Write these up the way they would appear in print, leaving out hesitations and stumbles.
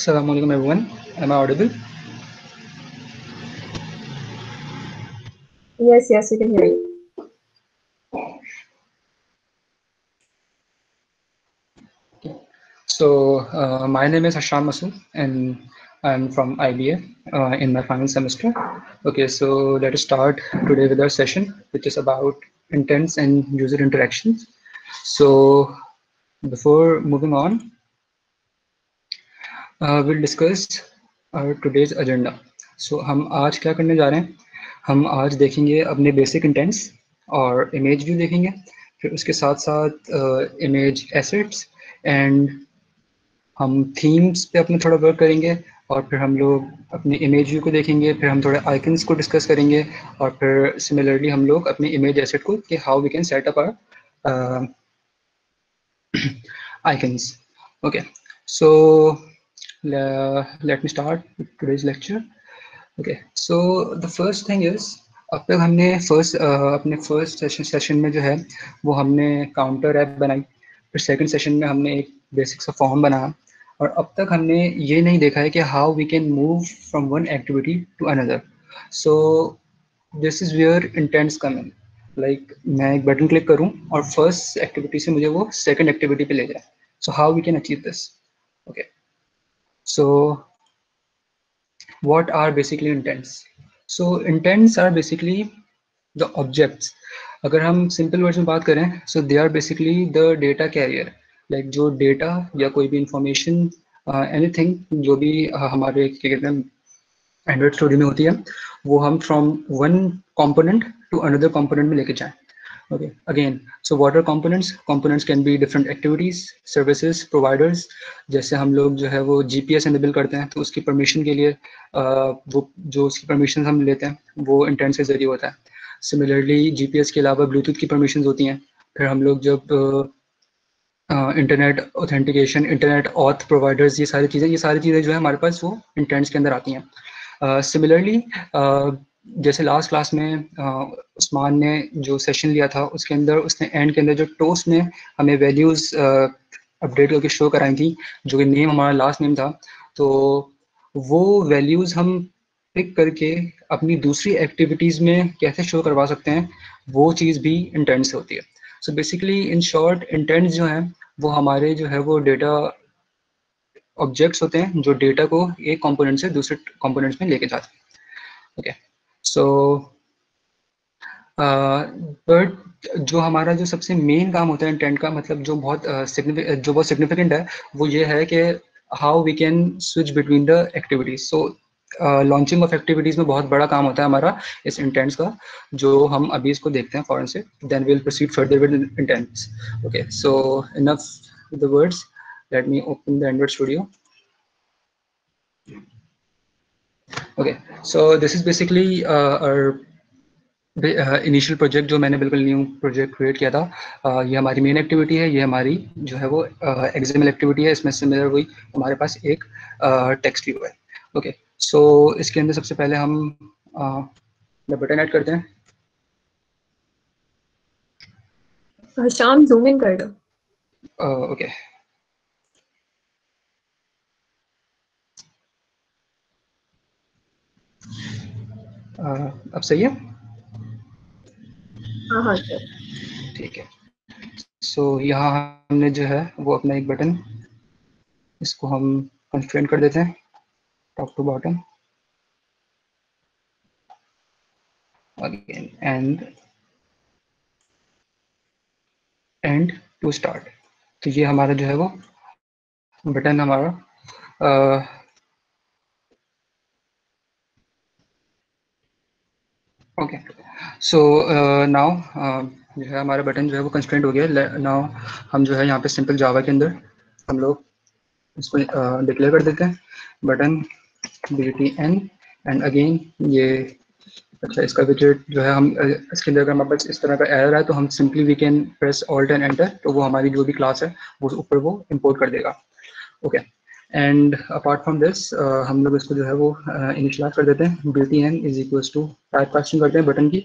Assalamu alaikum everyone. Am I audible? Yes, we can hear you. So my name is Hasham Masood and I'm from IBA in my final semester. Okay, so let us start today with our session, which is about intents and user interactions. So before moving on, we'll discuss our today's agenda. So हम आज क्या करने जा रहे हैं? हम आज देखेंगे अपने बेसिक इंटेंट्स और इमेज व्यू देखेंगे, फिर उसके साथ साथ इमेज एसेट्स एंड हम थीम्स पे अपने थोड़ा वर्क करेंगे और फिर हम लोग अपने इमेज व्यू को देखेंगे, फिर हम थोड़े आइकन्स को डिस्कस करेंगे और फिर सिमिलरली हम लोग अपने इमेज एसेट को कि how we can set up our icons. Okay, so let me start with today's lecture. Okay, so the first thing is अब तक हमने अपने फर्स्ट सेशन में जो है वो हमने काउंटर ऐप बनाई, फिर सेकंड सेशन में हमने एक बेसिक सा फॉर्म बनाया और अब तक हमने ये नहीं देखा है कि how we can move from one activity to another. So this is where intents come in. Like मैं एक बटन क्लिक करूं और फर्स्ट एक्टिविटी से मुझे वो सेकंड एक्टिविटी पे ले जाए. So how we can achieve this? Okay, so what are basically intents? So intents are basically the objects. अगर हम सिंपल वर्ड में बात करें, so they are basically the data carrier. Like जो data या कोई भी information, anything जो भी हमारे क्या कहते हैं एंड्रॉइड स्टोरी में होती है, वो हम from one component to another component में लेके जाएं. Okay, again, so what are components? Components can be different activities, services, providers. जैसे हम लोग जो है वो GPS enable करते हैं तो उसकी परमिशन के लिए वो जो उसकी परमिशन हम लेते हैं वो इंटेंट के जरिए होता है. सिमिलरली GPS के अलावा ब्लूटूथ की परमिशन होती हैं. फिर हम लोग जब internet authentication, internet auth providers, ये सारी चीज़ें जो है हमारे पास वो इंटेंट्स के अंदर आती हैं. सिमिलरली जैसे लास्ट क्लास में उस्मान ने जो सेशन लिया था उसके अंदर उसने एंड के अंदर जो टोस्ट में हमें वैल्यूज़ अपडेट करके शो कराई थी, जो कि नेम हमारा लास्ट नेम था, तो वो वैल्यूज़ हम पिक करके अपनी दूसरी एक्टिविटीज़ में कैसे शो करवा सकते हैं, वो चीज़ भी इंटेंट से होती है. So basically in short intents जो हैं वो हमारे जो है वो डेटा ऑब्जेक्ट्स होते हैं जो डेटा को एक कंपोनेंट से दूसरे कंपोनेंट्स में लेके जाते हैं. ओके, सो बट जो हमारा जो सबसे मेन काम होता है इंटेंट का, मतलब जो बहुत सिग्निफिकेंट है, वो ये है कि how we can switch between the activities. So launching of activities में बहुत बड़ा काम होता है हमारा इस इंटेंट्स का, जो हम अभी इसको देखते हैं फॉरन से. Then we will proceed further with intents. Okay, so enough with the words, let me open the Android Studio. Okay, so this is basically our initial project जो मैंने बिल्कुल न्यू प्रोजेक्ट क्रिएट किया था. ये हमारी मेन एक्टिविटी है, ये हमारी जो है वो एक्सएमएल एक्टिविटी है. इसमें सिमिलर वही हमारे पास एक टेक्स्ट व्यू है. ओके, सो इसके अंदर सबसे पहले हम बटन ऐड करते हैं. शाम जूम इन कर दो. ओके, अब सही है? हाँ ठीक है. सो यहाँ हमने जो है वो अपना एक बटन, इसको हम कंस्ट्रेंट कर देते हैं top to bottom again end to start. तो ये हमारा जो है वो बटन हमारा ओके. सो नाउ जो है हमारा बटन जो है वो कंस्ट्रेंट हो गया. नाउ हम जो है यहाँ पे सिंपल जावा के अंदर हम लोग इसको डिक्लेयर कर देते हैं बटन btn एंड अगेन ये. अच्छा, इसका विजेट जो है हम इसके अंदर अगर हमारे पास इस तरह का एरर है तो हम simply we can press alt and enter, तो वो हमारी जो भी क्लास है वो ऊपर वो इंपोर्ट कर देगा. Okay, and apart from this हम लोग इसको जो है वो इनिशियलाइज कर देते हैं. btn is equals to type casting करते हैं बटन की,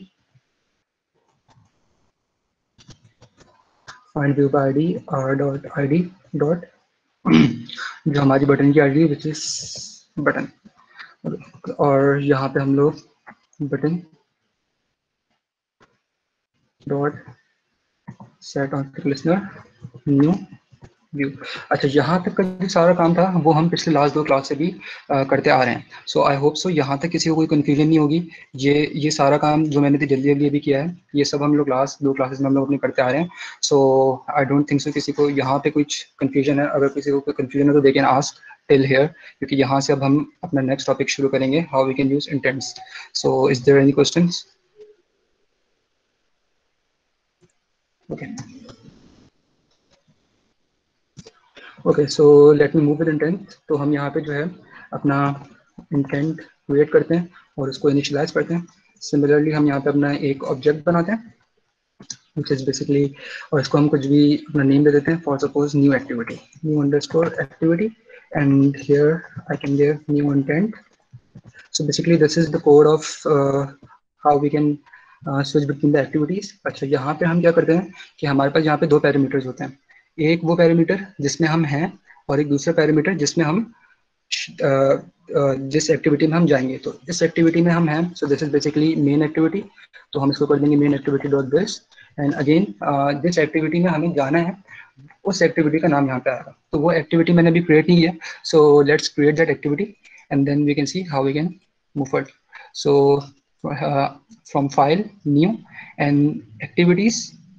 find view by id r.id dot जो हमारी बटन की आईडी विच इज बटन, और यहाँ पे हम लोग button dot set on click listener new view. अच्छा, यहाँ तक का जो सारा काम था वो हम पिछले लास्ट 2 क्लास से भी करते आ रहे हैं। सो आई होप सो यहाँ तक किसी को कोई कन्फ्यूजन नहीं होगी। ये सारा काम जो मैंने जल्दी जल्दी अभी किया है, ये सब हम लोग लास्ट 2 क्लासेस में हम लोग अपने करते आ रहे हैं। सो आई डोंट थिंक सो किसी को यहाँ पे कुछ कन्फ्यूजन है। अगर किसी को कोई कन्फ्यूजन है तो they can ask till here, क्योंकि यहाँ से अब हम अपना नेक्स्ट टॉपिक शुरू करेंगे, how we can use intents. So is there any questions? Okay okay, so let me move with intent. तो हम यहाँ पे जो है अपना इंटेंट क्रिएट करते हैं और उसको इनिशियलाइज करते हैं। सिमिलरली हम यहाँ पे अपना एक ऑब्जेक्ट बनाते हैं which is basically, और इसको हम कुछ भी अपना नेम दे देते हैं, for suppose new activity, new underscore activity, and here I can give new intent. So basically this is the code of how we can switch between the activities। अच्छा, यहाँ पे हम क्या करते हैं कि हमारे पास यहाँ पे 2 पैरामीटर्स होते हैं। एक वो पैरामीटर जिसमें हम हैं और एक दूसरा पैरामीटर जिसमें हम जिस एक्टिविटी में हम जाएंगे। तो इस एक्टिविटी में हम हैं, so this is basically main activity, तो हम इसको कर देंगे main activity dot this. And again जिस एक्टिविटी में हमें जाना है उस एक्टिविटी का नाम यहाँ पे आएगा। तो वो एक्टिविटी मैंने अभी क्रिएट नहीं है, so let's create that activity and then we can see how we can move forward. So from file new and activities,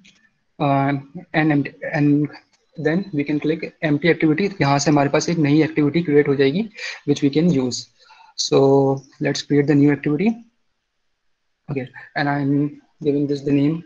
and then we can click empty activity। यहाँ से हमारे पास एक नई activity create हो जाएगी which we can use। So let's create the new activity। Okay, and I'm giving this the name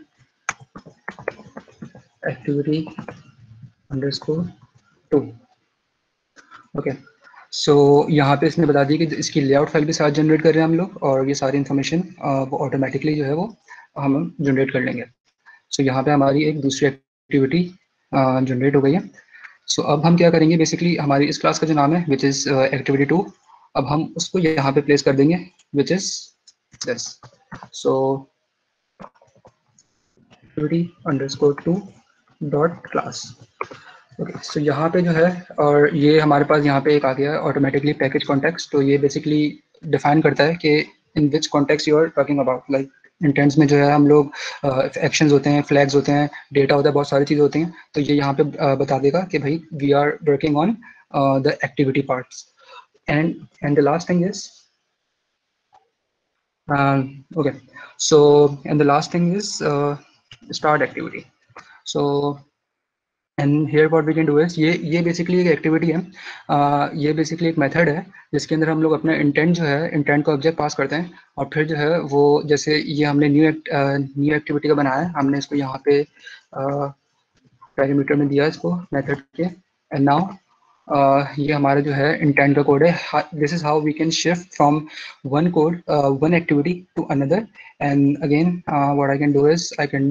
activity underscore 2। Okay, so यहाँ पे इसने बता दिया कि इसकी लेआउट फाइल भी साथ जनरेट कर रहे हैं हम लोग, और ये सारी इन्फॉर्मेशन वो ऑटोमेटिकली जो है वो हम जनरेट कर लेंगे। सो यहाँ पे हमारी एक दूसरी एक्टिविटी जनरेट हो गई है। सो अब हम क्या करेंगे, बेसिकली हमारी इस क्लास का जो नाम है विच इज़ एक्टिविटी 2, अब हम उसको यहाँ पे प्लेस कर देंगे which is this. So activity underscore 2 dot class. Okay, so यहाँ पे जो है, और ये हमारे पास यहाँ पे एक आ गया है ऑटोमेटिकली पैकेज कॉन्टेक्स्ट। तो ये बेसिकली डिफाइन करता है कि in which context you are talking about. Like intents में जो है हम लोग एक्शंस होते हैं, फ्लैग्स होते हैं, डेटा होता है, बहुत सारी चीज़ें होती हैं। तो ये यहाँ पे बता देगा कि भाई we are working on the activity parts. And the last thing is okay, so and the last thing is start activity। so and here what we can do is, ये बेसिकली एक एक्टिविटी है, ये basically एक method है जिसके अंदर हम लोग अपना इंटेंट जो है, इंटेंट का ऑब्जेक्ट पास करते हैं, और फिर जो है वो जैसे ये हमने न्यू एक्टिविटी का बनाया है, हमने इसको यहाँ पे पैरामीटर में दिया इसको मेथड के। एंड नाउ ये हमारा जो है इंटेंट का कोड है। This is how we can shift from one code, one activity to another. And again what I can do is I can,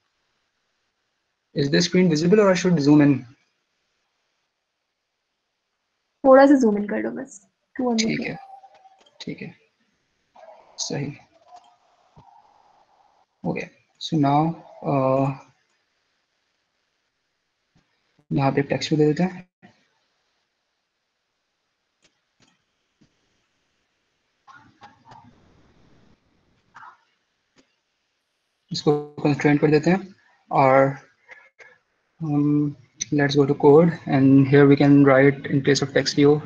is this screen visible और I should zoom in? थोड़ा सा zoom in कर लो बस, 200 ठीक पे। है, ठीक है, सही। ओके, सो नाउ यहाँ पे टेक्स्ट भी दे देते हैं। इसको कंस्ट्रेंट कर देते हैं, और let's go to code, and here we can write in place of text view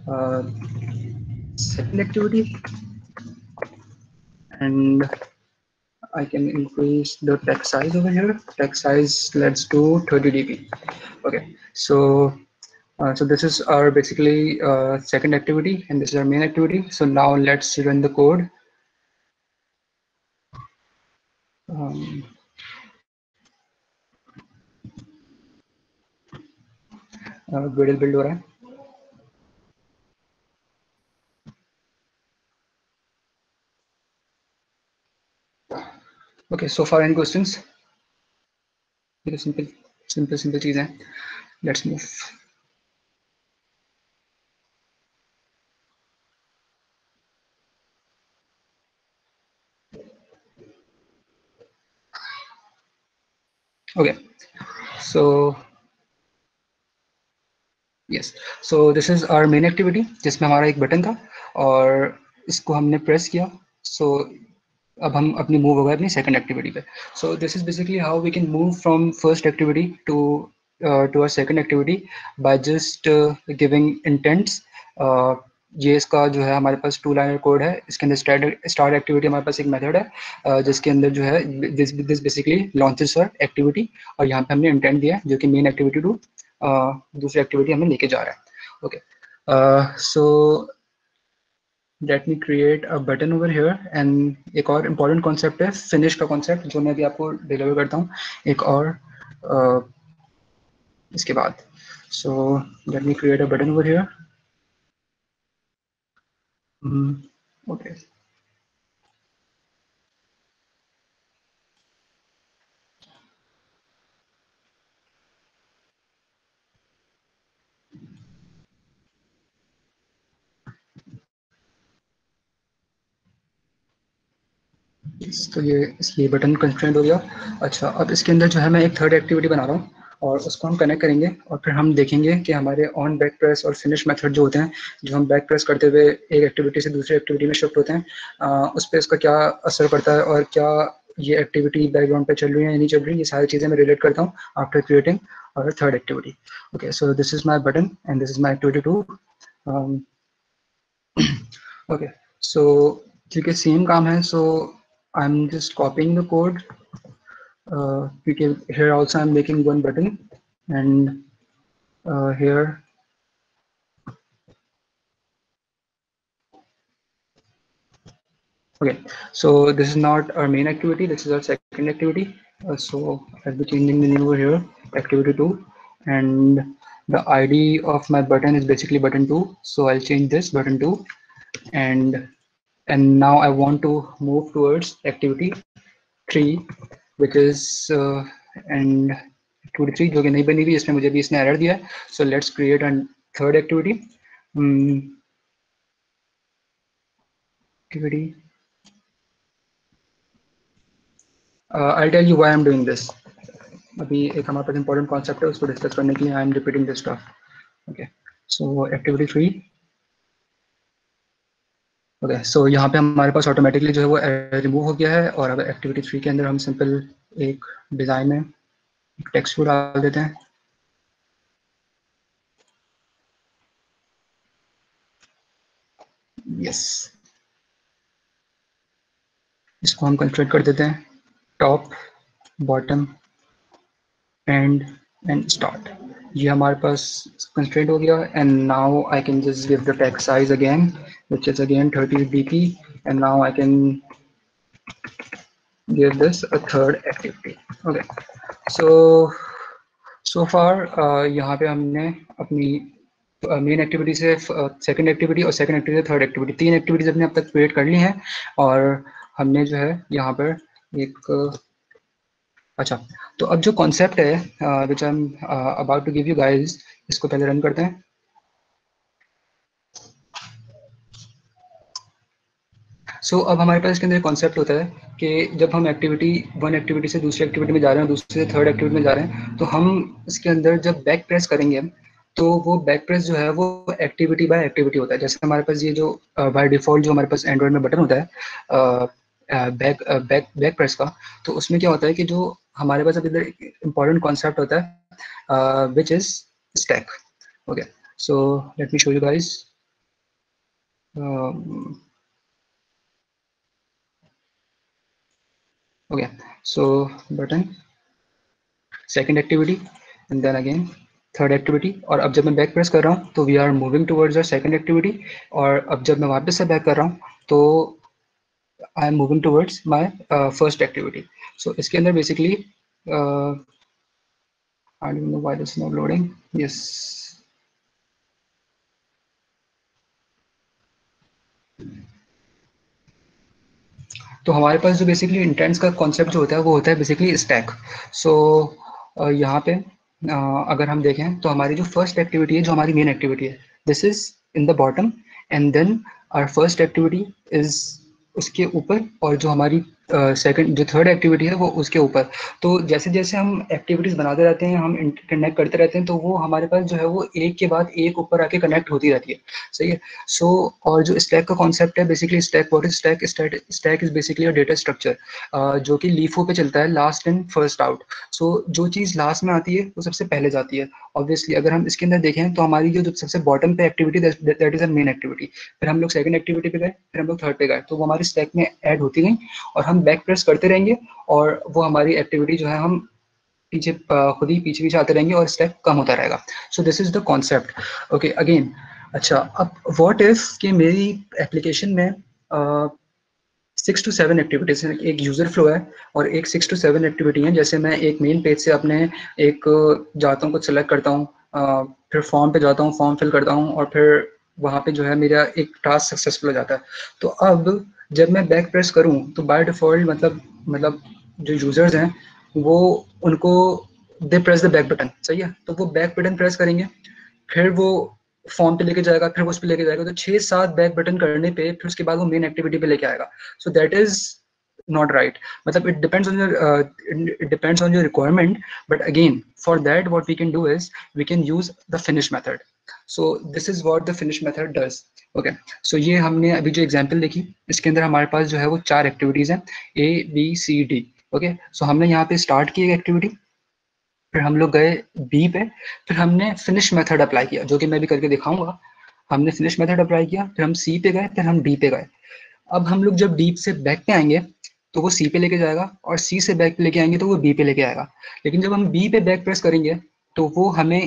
second activity, and I can increase the text size over here. Text size, let's do 30 dp. Okay, so so this is our basically second activity, and this is our main activity. So now let's run the code. Gradle build हो रहा है। Okay, so far any questions? ये तो simple चीज़ है। Let's move. Okay, so yes, so this is our main activity जिसमें हमारा एक button था और इसको हमने प्रेस किया। सो अब हम अपनी मूव हो गए अपनी सेकंड एक्टिविटी पे। So this is basically how we can move from first activity to to our second activity by just giving intents. ये इसका जो है हमारे पास 2 लाइनर कोड है। इसके अंदर स्टार्ट एक्टिविटी हमारे पास एक मेथड है जिसके अंदर जो है दिस बेसिकली लॉन्चेस और एक्टिविटी, और यहाँ पे हमने इंटेंट दिया है जो कि मेन एक्टिविटी टू दूसरी एक्टिविटी हमें लेके जा रहा है। Okay, so let me create a button over here. And एक और इम्पॉर्टेंट कॉन्सेप्ट है फिनिश का कॉन्सेप्ट जो मैं अभी आपको डिलीवर करता हूँ एक और इसके बाद। So let me create a button over here. Okay, तो ये बटन कंस्ट्रेंट हो गया। अच्छा, अब इसके अंदर जो है मैं एक थर्ड एक्टिविटी बना रहा हूँ और उसको हम कनेक्ट करेंगे और फिर हम देखेंगे कि हमारे ऑन बैक प्रेस और फिनिश मेथड जो होते हैं, जो हम बैक प्रेस करते हुए एक एक्टिविटी से दूसरी एक्टिविटी में शिफ्ट होते हैं, उस पर इसका क्या असर पड़ता है और क्या ये एक्टिविटी बैकग्राउंड पे चल रही है या नहीं चल रही है, ये सारी चीज़ें मैं रिलेट करता हूँ आफ्टर क्रिएटिंग और third activity. Okay, so this is my button and this is my activity two. Okay, so क्योंकि सेम काम है, so I am just copying the code because here also I'm making one button and here okay, so this is not our main activity, this is our second activity. So I'll be changing the name over here, activity 2, and the ID of my button is basically button 2, so I'll change this button 2, and now I want to move towards activity 3 which is and activity 3 जो कि नहीं बनी हुई, इसमें मुझे भी इसने error दिया है। So let's create a third activity. Activity, I'll tell you why I'm doing this. अभी एक हमारे पास important concept है उसको डिस्कस करने के लिए I'm repeating this stuff. Okay, so activity 3. Okay, so यहाँ पे हमारे पास ऑटोमेटिकली जो है वो रिमूव हो गया है और अब एक्टिविटी 3 के अंदर हम सिंपल एक डिज़ाइन में एक टेक्स्ट को डाल देते हैं। यस, इसको हम कंस्ट्रक्ट कर देते हैं टॉप, बॉटम, एंड स्टार्ट। ये हमारे पास कंस्ट्रेंट हो गया and now I can just give the text size again which is again 30 dp and now I can give this a third activity. Okay, so far यहाँ पे हमने अपनी main activity से second activity और second activity से third activity, 3 activities हमने अब तक क्रिएट कर ली हैं और हमने जो है यहाँ पर एक अच्छा, तो अब जो कॉन्सेप्ट है which I am about to give you guys, इसको पहले रन करते हैं। सो अब हमारे पास इसके अंदर कॉन्सेप्ट होता है कि जब हम वन एक्टिविटी से दूसरी एक्टिविटी में जा रहे हैं, दूसरे से थर्ड एक्टिविटी में जा रहे हैं, तो हम इसके अंदर जब बैक प्रेस करेंगे तो वो बैक प्रेस जो है वो एक्टिविटी बाय एक्टिविटी होता है। जैसे हमारे पास ये जो बाय डिफॉल्ट जो हमारे पास एंड्रॉइड में बटन होता है बैक बैक बैक प्रेस का, तो उसमें क्या होता है कि जो हमारे पास अब इधर इम्पोर्टेंट कॉन्सेप्ट होता है which is stack. Okay, so let me show you guys. Okay, so button, second activity and then again third activity, और अब जब मैं बैक प्रेस कर रहा हूँ तो we are moving towards a second activity, और अब जब मैं वापस से बैक कर रहा हूँ तो I am moving towards my first activity. So इसके अंदर basically I don't know why this is not loading. Yes, तो हमारे पास जो बेसिकली इंटेंट्स का कॉन्सेप्ट जो होता है वो होता है बेसिकली स्टैक। सो यहाँ पे अगर हम देखें तो हमारी जो फर्स्ट एक्टिविटी है, जो हमारी मेन एक्टिविटी है, this is in the bottom and then our first activity is उसके ऊपर, और जो हमारी सेकंड जो थर्ड एक्टिविटी है वो उसके ऊपर। तो जैसे जैसे हम एक्टिविटीज बनाते रहते हैं, हम कनेक्ट करते रहते हैं, तो वो हमारे पास जो है वो एक के बाद एक ऊपर आके कनेक्ट होती रहती है। सही है। सो और जो स्टैक का कॉन्सेप्ट है, basically stack, what is stack? Stack is basically a data structure जो कि लीफो पे चलता है, last in first out. So जो चीज़ लास्ट में आती है वो सबसे पहले जाती है। ऑब्वियसली अगर हम इसके अंदर देखें तो हमारी जो सबसे बॉटम पे activity, that is a main activity. फिर हम लोग सेकंड एक्टिविटी पे गए, फिर हम लोग थर्ड पे गए, तो वो हमारी स्टैक में ऐड होती गई और हम बैक प्रेस करते रहेंगे और वो हमारी एक्टिविटी जो है हम पीछे खुद ही पीछे पीछे आते रहेंगे और स्टेप कम होता रहेगा। So this is the concept. Okay again. अच्छा, अब व्हाट इफ कि मेरी एप्लीकेशन में 6 to 7 एक्टिविटीज है, एक यूजर फ्लो है और एक 6 to 7 एक्टिविटी है। जैसे मैं एक मेन पेज से अपने एक जाता हूँ, कुछ सेलेक्ट करता हूँ, फिर फॉर्म पे जाता हूँ, फॉर्म फिल करता हूँ और फिर वहाँ पे जो है मेरा एक टास्क सक्सेसफुल हो जाता है। तो अब जब मैं बैक प्रेस करूँ तो बाय डिफॉल्ट मतलब जो यूजर्स हैं वो उनको they press the back button. सही है। तो वो बैक बटन प्रेस करेंगे, फिर वो फॉर्म पे लेके जाएगा, फिर वो उस पे लेके जाएगा, तो 6-7 बैक बटन करने पे फिर उसके बाद वो मेन एक्टिविटी पे लेके आएगा। So that is not right. मतलब it depends on your requirement, but again for that what we can do is we can use the finish method. So this is what the finish method does. Okay, so ये हमने अभी जो example देखी इसके अंदर हमारे पास जो है वो 4 एक्टिविटीज हैं, A B C D। Okay, so हमने यहाँ पे स्टार्ट की एक एक्टिविटी, फिर हम लोग गए बी पे, फिर हमने फिनिश मेथड अप्लाई किया जो कि मैं भी करके दिखाऊंगा। हमने फिनिश मेथड अप्लाई किया, फिर हम सी पे गए, फिर हम डी पे गए। अब हम लोग जब डी से बैक पे आएंगे तो वो सी पे लेके जाएगा और सी से बैक पे लेके आएंगे तो वो बी पे लेके आएगा। लेकिन जब हम बी पे बैक प्रेस करेंगे तो वो हमें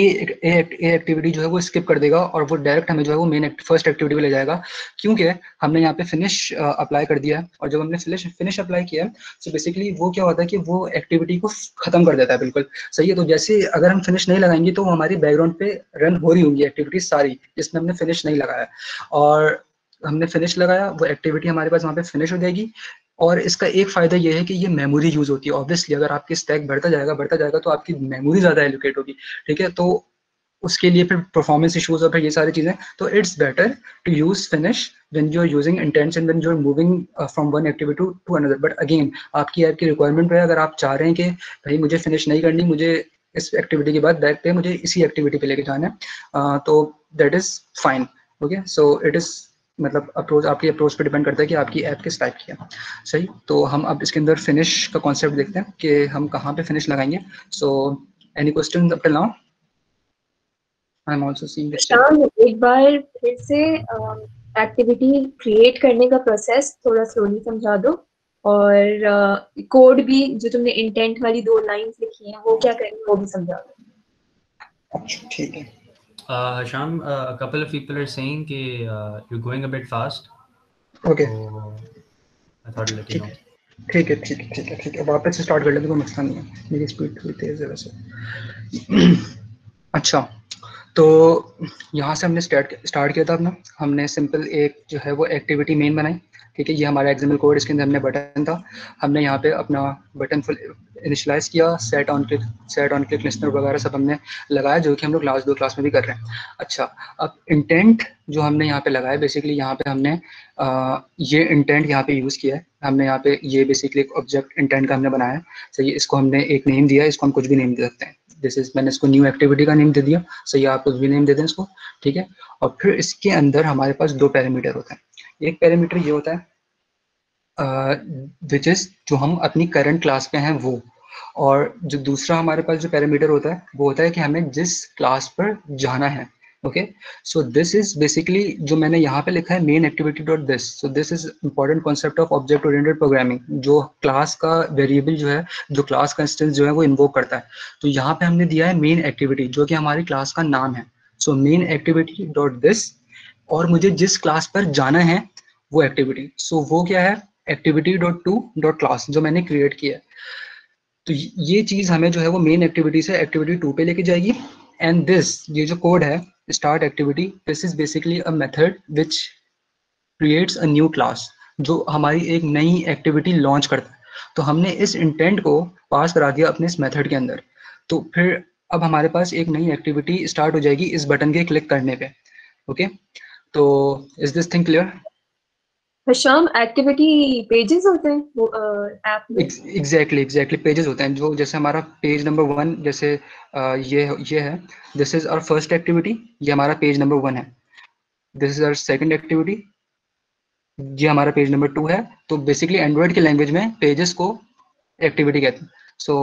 ए एक्टिविटी जो है वो स्किप कर देगा और वो डायरेक्ट हमें जो है वो मेन फर्स्ट एक्टिविटी पे ले जाएगा, क्योंकि हमने यहाँ पे फिनिश अप्लाई कर दिया है। और जब हमने फिनिश अप्लाई किया है तो बेसिकली वो क्या होता है कि वो एक्टिविटी को खत्म कर देता है बिल्कुल। सही है। तो जैसे अगर हम फिनिश नहीं लगाएंगे तो वो हमारी बैकग्राउंड पे रन हो रही होंगी एक्टिविटीज सारी जिसमें हमने फिनिश नहीं लगाया, और हमने फिनिश लगाया, वो एक्टिविटी हमारे पास वहाँ पे फिनिश हो जाएगी। और इसका एक फायदा ये है कि ये मेमोरी यूज होती है। ऑब्वियसली अगर आपकी स्टैक बढ़ता जाएगा तो आपकी मेमोरी ज्यादा एलोकेट होगी। ठीक है। तो उसके लिए फिर परफॉर्मेंस इश्यूज और फिर ये सारी चीजें, तो it's better to use finish when you are using intents and when you are moving from one activity to another. But again आपकी ऐप की रिक्वायरमेंट पे, अगर आप चाह रहे हैं कि भाई मुझे फिनिश नहीं करनी, मुझे इस एक्टिविटी के बाद बैक पे मुझे इसी एक्टिविटी पे लेके जाना है, तो that is fine. Okay, so it is मतलब अप्रोच, आपकी अप्रोच पे डिपेंड करता है कि आपकी ऐप किस टाइप की है। सही। तो हम अब इसके अंदर फिनिश का कॉन्सेप्ट देखते हैं कि हम कहाँ पे फिनिश लगाएंगे। So any question up till now? I am also seeing the chat. शाम, एक बार फिर से एक्टिविटी क्रिएट करने का प्रोसेस थोड़ा स्लोली समझा दो, और कोड भी जो तुमने इंटेंट वाली 2 लाइंस लिखी हैं वो क्या करेंगे वो भी समझा दो। अच्छा ठीक है। Hasham, a couple of people are saying that you're going a bit fast. Okay So I thought I'd let you ठीक know. है ठीक है ठीक है ठीक है ठीक है, वापस से स्टार्ट कर लेते, कोई मसला नहीं है, मेरी स्पीड थोड़ी तेज है वैसे। अच्छा, तो यहाँ से हमने स्टार्ट किया था अपना, हमने सिंपल एक जो है वो एक्टिविटी मेन बनाई। ठीक है, ये हमारा एग्जाम्पल कोड, इसके अंदर हमने बटन था, हमने यहाँ पे अपना बटन फुल इनिशियलाइज किया, सेट ऑन क्लिक लिस्टनर वगैरह सब हमने लगाया, जो कि हम लोग लास्ट 2 क्लास में भी कर रहे हैं। अच्छा, अब इंटेंट जो हमने यहाँ पे लगाया, बेसिकली यहाँ पे हमने ये इंटेंट यहाँ पे यूज़ किया है। हमने यहाँ पे ये बेसिकली एक ऑब्जेक्ट इंटेंट का हमने बनाया है। सही है, इसको हमने एक नेम दिया है, इसको हम कुछ भी नेम दे सकते हैं। दिस इज, मैंने इसको न्यू एक्टिविटी का नेम दे दिया। सही है, आप कुछ भी नेम दे दें इसको। ठीक है, और फिर इसके अंदर हमारे पास 2 पैरामीटर होते हैं। एक पैरामीटर ये होता है विच इज जो हम अपनी करंट क्लास पे हैं वो, और जो दूसरा हमारे पास जो पैरामीटर होता है वो होता है कि हमें जिस क्लास पर जाना है। Okay, so this is basically जो मैंने यहाँ पे लिखा है main activity dot this. So this is important concept of object oriented programming, जो क्लास का वेरिएबल जो है, जो क्लास का इंस्टेंस जो है वो इन्वोक करता है। तो यहाँ पे हमने दिया है मेन एक्टिविटी जो कि हमारी क्लास का नाम है। So main activity dot this, और मुझे जिस क्लास पर जाना है वो एक्टिविटी। सो वो क्या है, activity dot two dot class जो मैंने क्रिएट किया है। तो ये चीज हमें जो है वो मेन एक्टिविटी से एक्टिविटी 2 पे लेके जाएगी। एंड दिस, ये जो कोड है start activity, this is basically a method which creates a new class, जो हमारी एक नई एक्टिविटी लॉन्च करता है। तो हमने इस इंटेंट को पास करा दिया अपने इस मेथड के अंदर। तो फिर अब हमारे पास एक नई एक्टिविटी स्टार्ट हो जाएगी इस बटन के क्लिक करने पे। ओके, तो is this thing clear? Hasham, activity pages होते हैं वो ऐप में? एग्जैक्टली पेजेस होते हैं, जो जैसे हमारा पेज नंबर 1, जैसे ये है, this is our first activity, ये हमारा पेज नंबर 1 है। This is our second activity, ये हमारा पेज नंबर 2 है। तो बेसिकली एंड्रॉइड की लैंग्वेज में पेजेस को एक्टिविटी कहते हैं। सो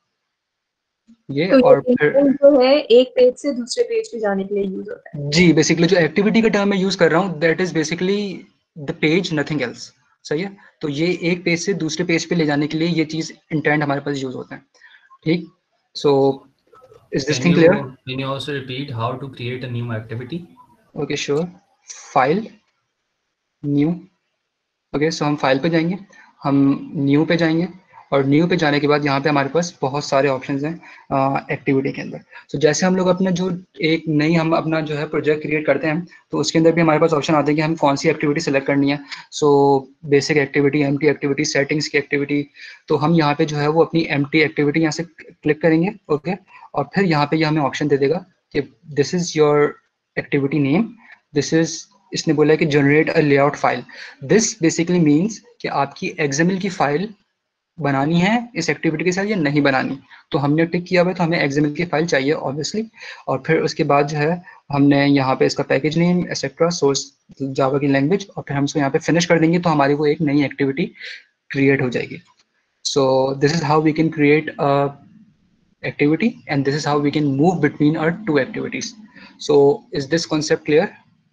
ये, तो और ये फिर link जो है एक पेज से दूसरे पेज पे जाने के लिए यूज होता है? जी, बेसिकली जो एक्टिविटी का टर्म मैं यूज कर रहा हूँ, that is basically the page, nothing else. सही है, तो ये एक पेज से दूसरे पेज पे ले जाने के लिए ये चीज इंटेंट हमारे पास यूज होता है। ठीक, so is this thing clear? Can you also repeat how to create a new activity? Okay sure, file, new. Okay, so हम फाइल पे जाएंगे, हम न्यू पे जाएंगे, और न्यू पे जाने के बाद यहाँ पे हमारे पास बहुत सारे ऑप्शंस हैं एक्टिविटी के अंदर। तो जैसे हम लोग अपना जो एक नई हम अपना जो है प्रोजेक्ट क्रिएट करते हैं, तो उसके अंदर भी हमारे पास ऑप्शन आते हैं कि हम कौन सी एक्टिविटी सेलेक्ट करनी है। So basic activity, empty activity, settings की एक्टिविटी। तो हम यहाँ पे जो है वो अपनी एम्प्टी एक्टिविटी यहाँ से क्लिक करेंगे। ओके, और फिर यहाँ पे ये हमें ऑप्शन दे देगा कि this is your activity name, this is, इसने बोला है कि generate a layout file. This basically means कि आपकी एक्सएमएल की फाइल बनानी है इस एक्टिविटी के साथ या नहीं बनानी। तो हमने टिक किया हुआ है, तो हमें एक्सएमएल की फाइल चाहिए ऑब्वियसली। और फिर उसके बाद जो है हमने यहाँ पे इसका package name etcetera, source Java की लैंग्वेज, और फिर हम इसको यहाँ पे फिनिश कर देंगे, तो हमारी को एक नई एक्टिविटी क्रिएट हो जाएगी। So this is how we can create a activity, and this is how we can move between our two activities. So is this concept clear?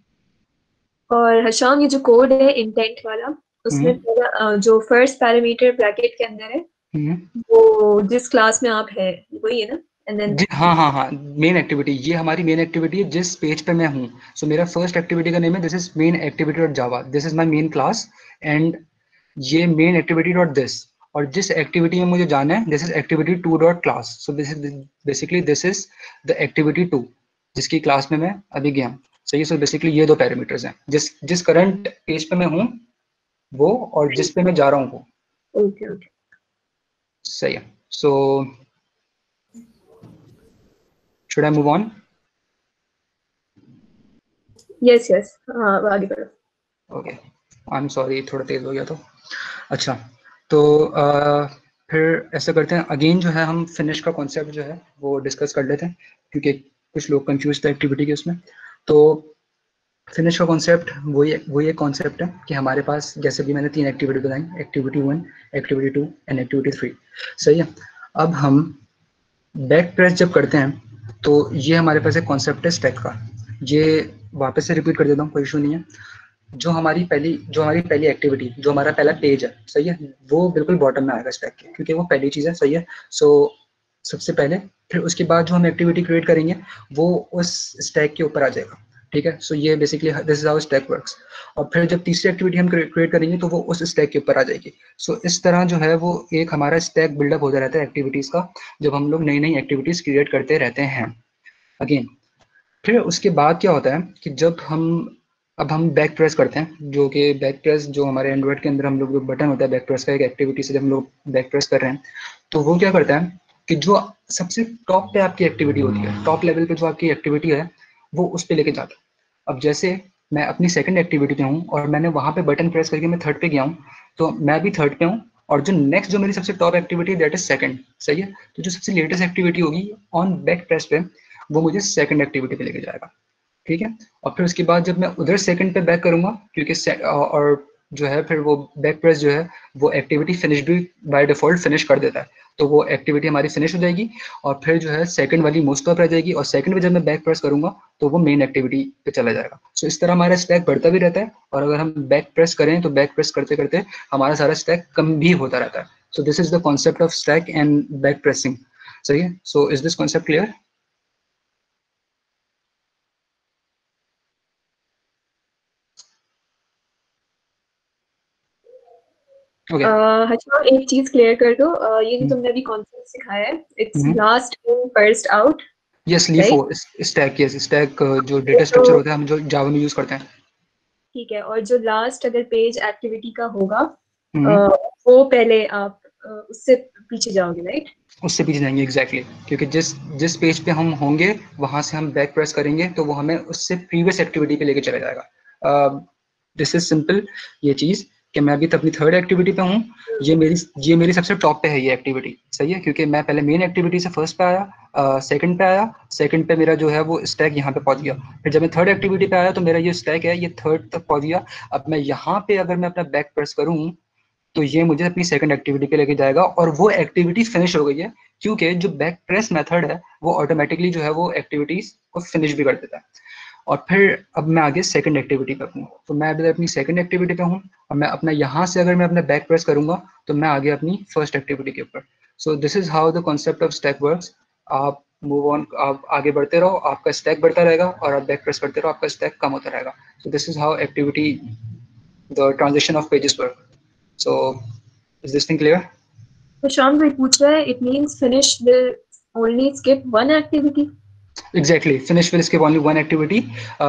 और हशाम, ये जो कोड है इंटेंट वाला, उसमें पहला जो फर्स्ट पैरामीटर ब्रैकेट के अंदर है, वो जिस क्लास में आप है वही है ना? एंड देन हाँ, मेन एक्टिविटी, ये हमारी मेन एक्टिविटी है जिस पेज पे मैं हूँ। सो मेरा फर्स्ट एक्टिविटी का नेम है this is main activity dot Java, this is my main class, and ये मेन एक्टिविटी डॉट दिस, और जिस एक्टिविटी में मुझे जाना है this is activity 2 dot class. So this is basically this is the activity 2 जिसकी class में मैं अभी गया हूँ। सही है, सो बेसिकली ये दो पैरामीटर्स हैं, जिस जिस करंट पेज पे मैं हूँ वो, और जिस पे मैं जा रहा हूँ वो। ओके ओके, सही है, so should I move on? Yes yes, हाँ आगे बढ़ो। ओके, आई एम सॉरी, थोड़ा तेज हो गया तो। अच्छा, तो फिर ऐसा करते हैं, अगेन जो है हम फिनिश का कॉन्सेप्ट जो है वो डिस्कस कर लेते हैं, क्योंकि कुछ लोग कंफ्यूज थे एक्टिविटी के उसमें। तो फिनिश का कॉन्सेप्ट वही एक कॉन्सेप्ट है कि हमारे पास, जैसे भी मैंने 3 एक्टिविटी बताई, एक्टिविटी 1, एक्टिविटी 2 एंड एक्टिविटी 3। सही है, अब हम बैक प्रेस जब करते हैं तो ये हमारे पास एक कॉन्सेप्ट है स्टैक का। ये वापस से रिपीट कर देता हूँ, कोई इशू नहीं है। जो हमारी पहली एक्टिविटी, जो हमारा पहला पेज है, सही है, वो बिल्कुल बॉटम में आएगा स्टैक के, क्योंकि वो पहली चीज़ है। सही है, सो सबसे पहले, फिर उसके बाद जो हम एक्टिविटी क्रिएट करेंगे वो उस स्टैक के ऊपर आ जाएगा। ठीक है, सो ये basically this is how stack works. और फिर जब तीसरी एक्टिविटी हम क्रिएट करेंगे तो वो उस स्टैक के ऊपर आ जाएगी। सो इस तरह जो है वो एक हमारा स्टैक बिल्डअप होता रहता है एक्टिविटीज़ का, जब हम लोग नई नई एक्टिविटीज़ क्रिएट करते रहते हैं। अगेन, फिर उसके बाद क्या होता है कि जब हम बैक प्रेस करते हैं, जो कि बैक प्रेस जो हमारे एंड्रॉइड के अंदर हम लोग जो बटन होता है बैक प्रेस का, एक एक्टिविटी से जब हम लोग बैक प्रेस कर रहे हैं, तो वो क्या करता है कि जो सबसे टॉप पे आपकी एक्टिविटी होती है, टॉप लेवल पे जो आपकी एक्टिविटी है, वो उस पे लेके जाता है। अब जैसे मैं अपनी सेकंड एक्टिविटी पे हूँ और मैंने वहां पे बटन प्रेस करके मैं थर्ड पे गया हूँ, तो मैं भी थर्ड पे हूँ, और जो नेक्स्ट जो मेरी सबसे टॉप एक्टिविटी है दैट इज सेकंड। सही है, तो जो सबसे लेटेस्ट एक्टिविटी होगी ऑन बैक प्रेस पे, वो मुझे सेकंड एक्टिविटी पे लेके जाएगा। ठीक है, और फिर उसके बाद जब मैं उधर सेकंड पे बैक करूंगा, क्योंकि और जो है फिर वो बैक प्रेस जो है वो एक्टिविटी फिनिश भी बाय डिफॉल्ट फिनिश कर देता है, तो वो एक्टिविटी हमारी फिनिश हो जाएगी, और फिर जो है सेकंड वाली मोस्ट टॉप रह जाएगी, और सेकंड पे जब मैं बैक प्रेस करूंगा तो वो मेन एक्टिविटी पे चला जाएगा। सो इस तरह हमारा स्टैक बढ़ता भी रहता है, और अगर हम बैक प्रेस करें तो बैक प्रेस करते करते हमारा सारा स्टैक कम भी होता रहता है। So this is the concept of stack and back pressing. सही है, so is this concept clear? अच्छा, एक चीज क्लियर कर दो, ये जो तुमने अभी कॉन्सेप्ट सिखाया है, it's last in first out, yes, LIFO stack, yes stack जो डेटा स्ट्रक्चर होता है हम जो जावा में यूज करते हैं। ठीक है, और जो लास्ट अगर पेज एक्टिविटी का होगा वो पहले आप उससे पीछे जाओगे, राइट? उससे पीछे जाएंगे, एग्जैक्टली क्योंकि जिस पेज पे हम होंगे वहां से हम बैक प्रेस करेंगे तो वो हमें उससे प्रीवियस एक्टिविटी पे लेके चला जाएगा। दिस इज सिंपल ये चीज़ कि मैं अभी तक अपनी थर्ड एक्टिविटी पे हूँ, ये मेरी सबसे टॉप पे है ये एक्टिविटी, सही है, क्योंकि मैं पहले मेन एक्टिविटी से फर्स्ट पे आया, सेकंड पे आया, सेकंड पे मेरा जो है वो स्टैक यहाँ पे पहुँच गया, फिर जब मैं थर्ड एक्टिविटी पे आया तो मेरा ये स्टैक है ये थर्ड तक पहुँच गया। अब मैं यहाँ पे अगर मैं अपना बैक प्रेस करूँ तो ये मुझे अपनी सेकंड एक्टिविटी पे लेके जाएगा और वो एक्टिविटी फिनिश हो गई है, क्योंकि जो बैक प्रेस मेथड है वो ऑटोमेटिकली जो है वो एक्टिविटीज को फिनिश भी कर देता है। और फिर अब मैं आगे सेकंड एक्टिविटी पे हूँ, तो मैं अभी अपनी सेकंड एक्टिविटी पे हूँ और मैं अपना यहाँ से अगर मैं अपना बैक प्रेस करूंगा तो मैं आगे अपनी फर्स्ट एक्टिविटी के ऊपर। So this is how the concept of stack works. आप मूव ऑन, आप आगे बढ़ते रहो, आपका स्टैक बढ़ता रहेगा, और आप बैक प्रेस करते रहो, आपका स्टैक कम होता रहेगा। So this is how activity the transition of pages work. So is this thing clear? तो शाम भाई पूछ रहा है, it means finish will only skip one activity? Exactly, finish will skip only one activity.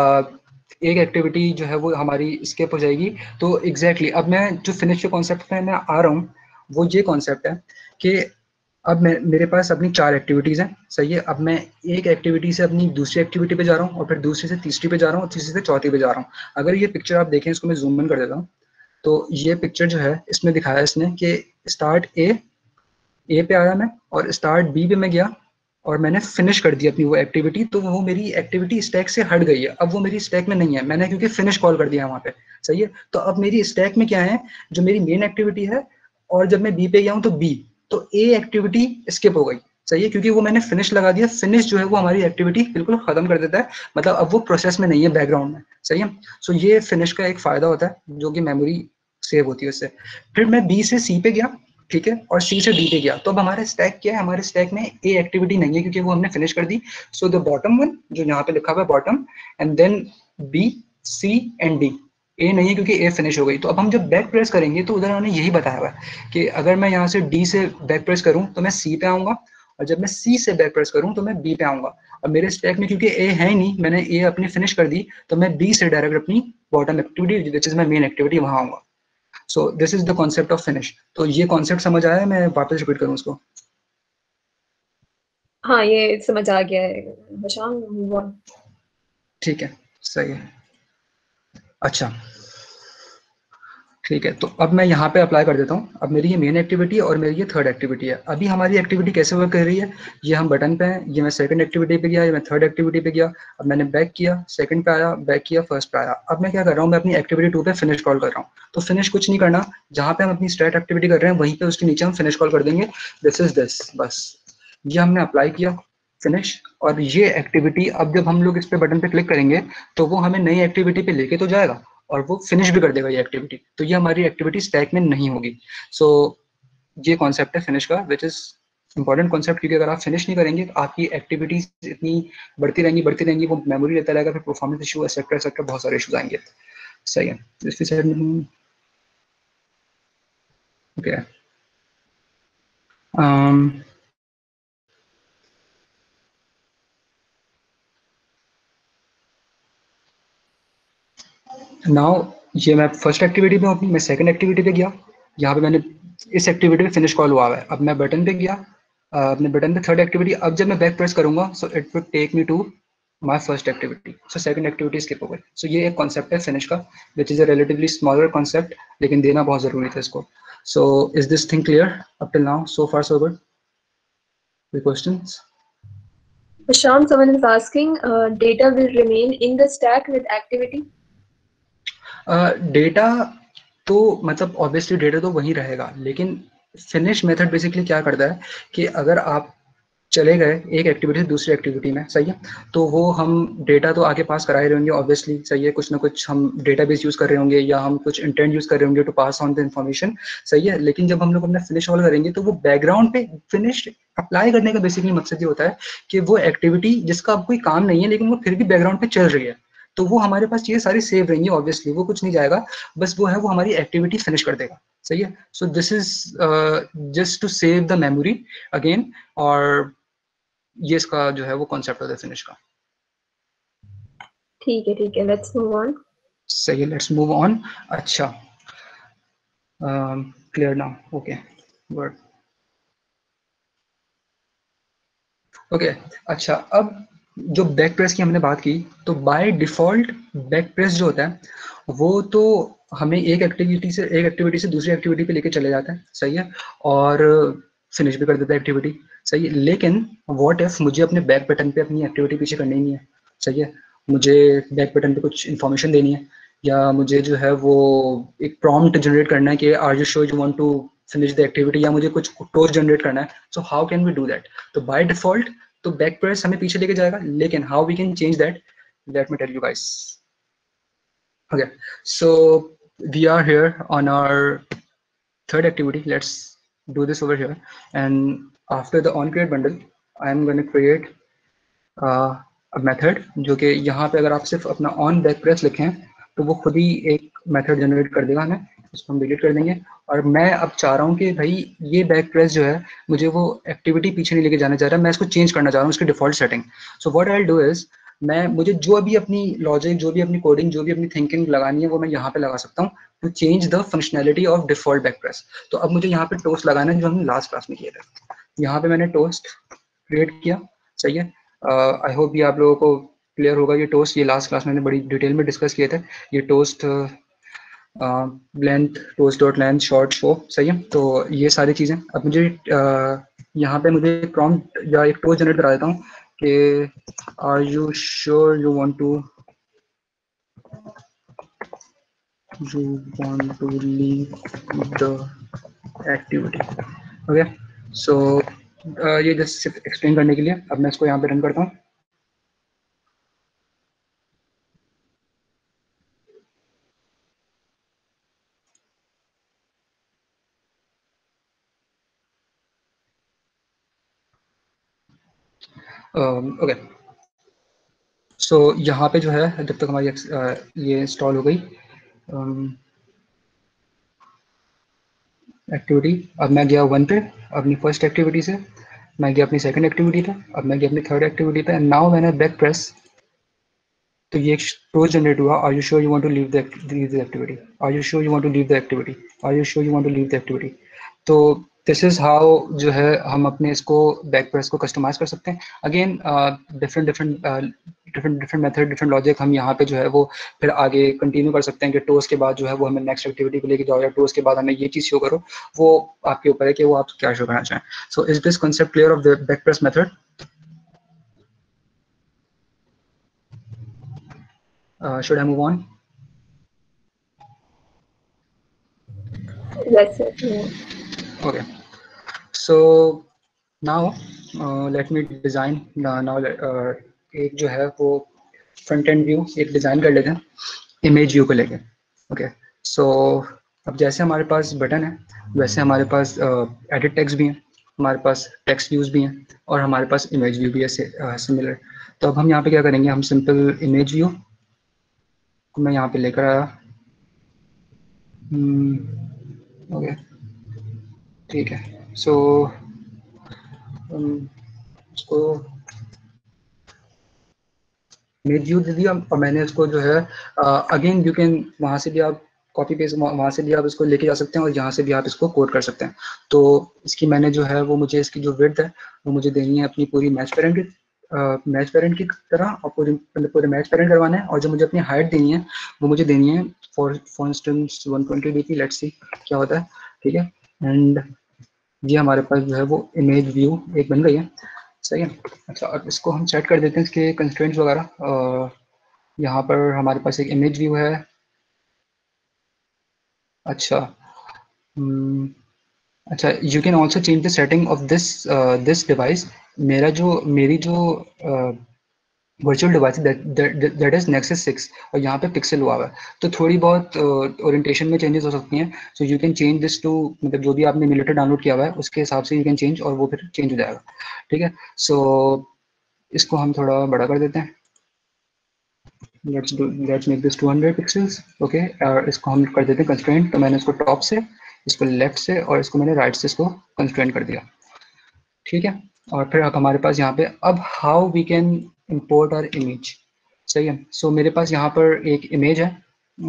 एक एक्टिविटी जो है वो हमारी स्किप हो जाएगी। तो एग्जैक्टली अब मैं जो फिनिश के कॉन्सेप्ट पे मैं आ रहा हूँ वो ये कॉन्सेप्ट है कि अब मेरे पास अपनी 4 एक्टिविटीज़ हैं, सही है। अब मैं एक एक्टिविटी से अपनी दूसरी एक्टिविटी पे जा रहा हूँ और फिर दूसरी से तीसरी पे जा रहा हूँ और तीसरी से चौथी पे जा रहा हूँ। अगर ये पिक्चर आप देखें, इसको मैं जूम इन कर देता हूँ, तो ये पिक्चर जो है इसमें दिखाया इसने कि स्टार्ट ए पे आया मैं और स्टार्ट बी पे मैं गया और मैंने फिनिश कर दी अपनी वो एक्टिविटी। तो वो मेरी एक्टिविटी स्टैक से हट गई है, अब वो मेरी स्टैक में नहीं है, मैंने क्योंकि फिनिश कॉल कर दिया वहाँ पे, सही है। तो अब मेरी स्टैक में क्या है, जो मेरी मेन एक्टिविटी है, और जब मैं बी पे गया हूँ तो बी, तो ए एक्टिविटी स्किप हो गई, सही है, क्योंकि वो मैंने फिनिश लगा दिया। फिनिश जो है वो हमारी एक्टिविटी बिल्कुल खत्म कर देता है, मतलब अब वो प्रोसेस में नहीं है बैकग्राउंड में, सही है। सो ये फिनिश का एक फायदा होता है जो कि मेमोरी सेव होती है उससे। फिर मैं बी से सी पे गया, ठीक है, और सी से डी पे गया, तो अब हमारे स्टैक क्या है, हमारे स्टैक में ए एक्टिविटी नहीं है क्योंकि वो हमने फिनिश कर दी। सो द बॉटम वन जो यहाँ पे लिखा हुआ है bottom, and then B C and D, A नहीं है क्योंकि ए फिनिश हो गई। तो अब हम जब बैक प्रेस करेंगे तो उधर उन्होंने यही बताया हुआ है कि अगर मैं यहाँ से डी से बैक प्रेस करूँ तो मैं सी पे आऊंगा, और जब मैं सी से बैक प्रेस करूँ तो मैं बी पे आऊंगा। और मेरे स्टैक में क्योंकि ए है ही नहीं, मैंने ए अपनी फिनिश कर दी, तो मैं बी से डायरेक्ट अपनी bottom activity which is my main activity वहां आऊंगा। So this is the concept of finish. तो ये कॉन्सेप्ट समझ आया है, मैं वापस रिपीट करूँ उसको? हाँ, ये समझ आ गया है हशाम, move on. ठीक है, सही है। अच्छा, ठीक है, तो अब मैं यहाँ पे अप्लाई कर देता हूँ। अब मेरी ये मेन एक्टिविटी है और मेरी ये थर्ड एक्टिविटी है। अभी हमारी एक्टिविटी कैसे वर्क कर रही है, ये हम बटन पे हैं, ये मैं सेकंड एक्टिविटी पे गया, ये मैं थर्ड एक्टिविटी पे गया, अब मैंने बैक किया, सेकंड पे आया, बैक किया, फर्स्ट पे आया। अब मैं क्या कर रहा हूँ, मैं अपनी एक्टिविटी 2 पे फिनिश कॉल कर रहा हूँ। तो फिनिश कुछ नहीं करना, जहाँ पे हम अपनी स्टार्ट एक्टिविटी कर रहे हैं वहीं पे उसके नीचे हम फिनिश कॉल कर देंगे। दिस इज दिस, बस ये हमने अप्लाई किया फिनिश। और ये एक्टिविटी अब जब हम लोग इस पे बटन पे क्लिक करेंगे तो वो हमें नई एक्टिविटी पे लेके तो जाएगा और वो फिनिश भी कर देगा ये एक्टिविटी, तो ये हमारी एक्टिविटी स्टैक में नहीं होगी। सो ये कॉन्सेप्ट है फिनिश का, विच इज इंपॉर्टेंट कॉन्सेप्ट, क्योंकि अगर आप फिनिश नहीं करेंगे तो आपकी एक्टिविटीज इतनी बढ़ती रहेंगी, वो मेमोरी लेता रहेगा, फिर परफॉर्मेंस इशू एक्सेट्रा बहुत सारे इशूज आएंगे। सही है, इसकी साइड में ओके। नाउ ये मैं फर्स्ट एक्टिविटी पे हूँ अपनी, मैं सेकंड एक्टिविटी पे गया, यहाँ पे मैंने इस एक्टिविटी पे फिनिश कॉल हुआ है। अब मैं बटन पे गया, अपने बटन पे थर्ड एक्टिविटी, अब जब मैं बैक प्रेस करूंगा so it will take me to my first activity, so second activity skip हो गई। सो ये एक कॉन्सेप्ट है फिनिश का, which is a relatively smaller concept, लेकिन देना बहुत जरूरी था इसको। So is this thing clear up till now, so far so good? कोई questions? Hasham, someone is asking, data will remain in the stack with activity? Data तो मतलब obviously data तो वही रहेगा, लेकिन फिनिश मेथड बेसिकली क्या करता है कि अगर आप चले गए एक एक्टिविटी से दूसरी एक्टिविटी में, सही है, तो वो हम डेटा तो आगे पास करा ही रहेंगे ऑब्वियसली, सही है, कुछ ना कुछ हम डेटाबेस यूज कर रहे होंगे या हम कुछ इंटेंट यूज कर रहे होंगे to pass on the information, सही है। लेकिन जब हम लोग अपना फिनिश ऑल करेंगे तो वो बैकग्राउंड पे फिनिश अप्लाई करने का बेसिकली मकसद ये होता है कि वो एक्टिविटी जिसका अब कोई काम नहीं है लेकिन वो फिर भी बैकग्राउंड पे चल रही है, तो वो हमारे पास चीजें सारी सेव रहेंगी ऑब्वियसली, वो कुछ नहीं जाएगा, बस वो है वो हमारी एक्टिविटी फिनिश कर देगा, सही है। So this is just to save the memory again, और ये इसका जो है वो कॉन्सेप्ट होता है फिनिश का। ठीक है, लेट्स मूव ऑन. सही है, लेट्स मूव ऑन। अच्छा, clear now, okay, good. Okay, अच्छा, अब जो बैक प्रेस की हमने बात की, तो बाय डिफॉल्ट बैक प्रेस जो होता है वो तो हमें एक एक्टिविटी से दूसरी एक्टिविटी पे लेके चले जाता है, सही है, और फिनिश भी कर देता है एक्टिविटी, सही है। लेकिन व्हाट इफ मुझे अपने बैक बटन पे अपनी एक्टिविटी पीछे करनी ही नहीं है, सही है, मुझे बैक बटन पे कुछ इन्फॉर्मेशन देनी है, या मुझे जो है वो एक प्रॉम्प्ट जनरेट करना है कि are you sure you want to finish the activity, या मुझे कुछ टोस्ट जनरेट करना है, so how can we do that? तो बाय डिफॉल्ट तो बैक प्रेस हमें पीछे लेके जाएगा, लेकिन how we can change that, let me tell you guys. Okay, so we are here on our third activity. Let's do this over here, and after the on create bundle I am going to create a method जो कि यहाँ पे अगर आप सिर्फ अपना on back press लिखें तो वो खुद ही एक मेथड जनरेट कर देगा हमें, इसको हम डिलीट कर देंगे। और मैं अब चाह रहा हूँ कि भाई ये बैक प्रेस जो है मुझे वो एक्टिविटी पीछे नहीं लेके जाना चाह रहा, मैं इसको चेंज करना चाह रहा हूँ उसकी default setting. So what I will do is, मुझे जो भी अपनी लॉजिक, जो भी अपनी कोडिंग, जो भी अपनी थिंकिंग लगानी है वो मैं यहाँ पे लगा सकता हूँ to change the functionality of default back press. तो अब मुझे यहाँ पे टोस्ट लगाना है जो हमने लास्ट क्लास में किया था। यहाँ पे मैंने टोस्ट क्रिएट किया, सही है। आई होप ये आप लोगों को क्लियर होगा। ये टोस्ट, ये लास्ट क्लास मैंने बड़ी डिटेल में डिस्कस किए थे। ये toast length, toast dot length, short, show, सही है। तो ये सारी चीज़ें अब मुझे यहाँ पे मुझे प्रॉम्प्ट या एक टोस्ट जनरेट करा देता हूँ कि are you sure you want to leave the activity. Okay, so ये जस्ट सिर्फ एक्सप्लेन करने के लिए। अब मैं इसको यहाँ पे रन करता हूँ। ओके, सो यहाँ पे जो है जब तक हमारी ये इंस्टॉल हो गई एक्टिविटी, अब मैं गया 1 पे अपनी फर्स्ट एक्टिविटी से, मैं गया अपनी सेकंड एक्टिविटी पे, अब मैं गया अपनी थर्ड एक्टिविटी पे, एंड नाउ मैंने बैक प्रेस, तो ये एक टोस्ट जनरेट हुआ, are you sure you want to leave the activity, are you sure you want to leave the activity, are you sure you want to leave the activity. तो this is how जो है हम अपने इसको back press को customise कर सकते हैं। Again different method, different logic हम यहाँ पे जो है वो फिर आगे कंटिन्यू कर सकते हैं कि टोस्ट के बाद जो है वो हमें नेक्स्ट एक्टिविटी पे लेके जाओ, या टोस्ट के बाद हमें ये चीज़ शो करो, वो आपके ऊपर है कि वो आप क्या शो करना चाहें। So is this concept clear of the back press method? Should I move on? Yes, sir. Yeah. Okay, so now let me design now एक जो है वो फ्रंट एंड व्यू एक डिज़ाइन कर लेते हैं इमेज व्यू को लेके। ओके, सो अब जैसे हमारे पास बटन है वैसे हमारे पास एडिट टेक्स्ट भी हैं, हमारे पास टेक्स्ट व्यूज़ भी हैं, और हमारे पास इमेज व्यू भी है सिमिलर। तो अब हम यहाँ पे क्या करेंगे, हम सिंपल इमेज व्यू को मैं यहाँ पे लेकर आया। ओके, ठीक है। सो इसको इमेज व्यू दे दिया और मैंने इसको जो है अगेन यू कैन वहाँ से भी आप कॉपी पेस्ट, वहाँ से भी आप इसको लेके जा सकते हैं और यहाँ से भी आप इसको कोड कर सकते हैं। तो इसकी मैंने जो है वो मुझे इसकी जो विड्थ है वो मुझे देनी है अपनी पूरी मैच पेरेंट की तरह, और पूरे मैच पेरेंट करवाना है। और जो मुझे अपनी हाइट देनी है वो मुझे देनी है for instance 120 dp। Let's see क्या होता है, ठीक है। एंड ये हमारे पास जो है वो इमेज व्यू एक बन गई है, सही है। अच्छा, अब इसको हम सेट कर देते हैं इसके कंस्ट्रेंट्स वगैरह। यहाँ पर हमारे पास एक इमेज व्यू है। अच्छा, अच्छा, you can also change the setting of this device. मेरी जो virtual device that is Nexus 6 और यहाँ पे पिक्सल हुआ हुआ है, तो थोड़ी बहुत ओरिएंटेशन में चेंजेस हो सकती हैं। So you can change this to, मतलब जो भी आपने एमुलेटर डाउनलोड किया हुआ है उसके हिसाब से यू कैन चेंज, और वो फिर चेंज हो जाएगा, ठीक है। सो इसको हम थोड़ा बड़ा कर देते हैं। Let's make this 200 pixels. Okay, और इसको हम कर देते हैं कंस्ट्रेंट। तो मैंने इसको टॉप से, इसको लेफ्ट से, और इसको मैंने राइट से इसको कंस्ट्रेंट कर दिया, ठीक है। और फिर अब हमारे पास यहाँ पे अब how we can import our image, सही है। सो मेरे पास यहाँ पर एक इमेज है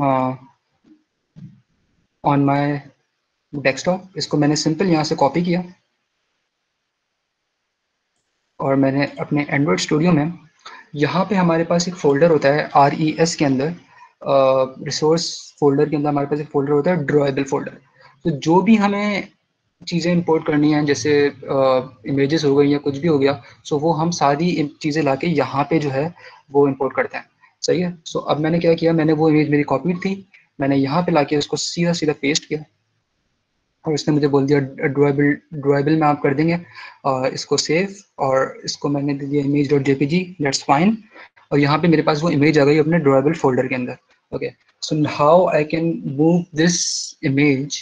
ऑन माय डेस्कटॉप। इसको मैंने सिंपल यहाँ से कॉपी किया और मैंने अपने एंड्रॉयड स्टूडियो में यहाँ पे हमारे पास एक फोल्डर होता है RES के अंदर, रिसोर्स फोल्डर के अंदर हमारे पास एक फोल्डर होता है ड्रॉएबल फोल्डर। तो जो भी हमें चीज़ें इंपोर्ट करनी हैं, जैसे इमेजेस हो गई या कुछ भी हो गया, सो वो हम सारी चीज़ें लाके यहाँ पे जो है वो इंपोर्ट करते हैं। सही है। सो अब मैंने क्या किया, मैंने वो इमेज मेरी कॉपी थी, मैंने यहाँ पे लाके उसको सीधा सीधा पेस्ट किया और इसने मुझे बोल दिया ड्रॉएबल में आप कर देंगे, इसको सेव, और इसको मैंने दे दिया image.jpg, दैट्स फाइन। और यहाँ पे मेरे पास वो इमेज आ गई अपने ड्रॉएबल फोल्डर के अंदर। Okay, so how I can move this image.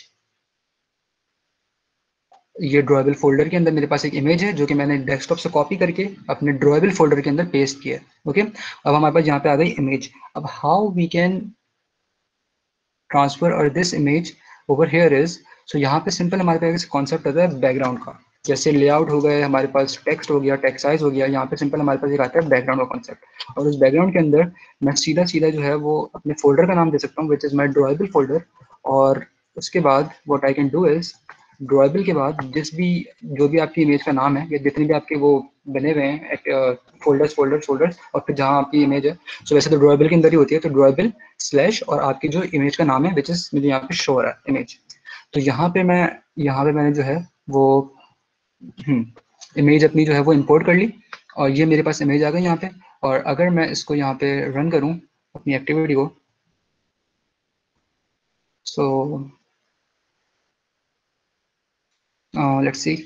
ये ड्रॉएबल फोल्डर के अंदर मेरे पास एक इमेज है जो कि मैंने डेस्कटॉप से कॉपी करके अपने ड्रॉएबल फोल्डर के अंदर पेस्ट किया। ओके, अब हमारे पास यहाँ पे आ गई इमेज। अब हाउ वी कैन ट्रांसफर और this image over here is, so यहाँ पे सिंपल हमारे पास कॉन्सेप्ट आता है बैकग्राउंड का। जैसे लेआउट हो गए, हमारे पास टेक्स्ट हो गया, टेक्स्ट साइज हो गया, यहाँ पे सिंपल हमारे पास एक आता है बैकग्राउंड का कॉन्सेप्ट। और उस बैकग्राउंड के अंदर मैं सीधा सीधा जो है वो अपने फोल्डर का नाम दे सकता हूँ, which is my drawable folder. और उसके बाद what I can do is, drawable के बाद जो भी आपकी इमेज का नाम है या जितने भी आपके वो बने हुए हैं फोल्डर्स फोल्डर्स फोल्डर्स, और फिर जहाँ आपकी इमेज है, सो वैसे तो ड्रॉएबल के अंदर ही होती है, तो ड्रॉएबल स्लैश और आपकी जो इमेज का नाम है विच इज मुझे यहाँ पे शो हो रहा है इमेज। तो यहाँ पे मैंने जो है वो इमेज अपनी जो है वो इंपोर्ट कर ली, और ये मेरे पास इमेज आ गई यहाँ पे। और अगर मैं इसको यहाँ पे रन करूँ अपनी एक्टिविटी को, सो लेट्स सी।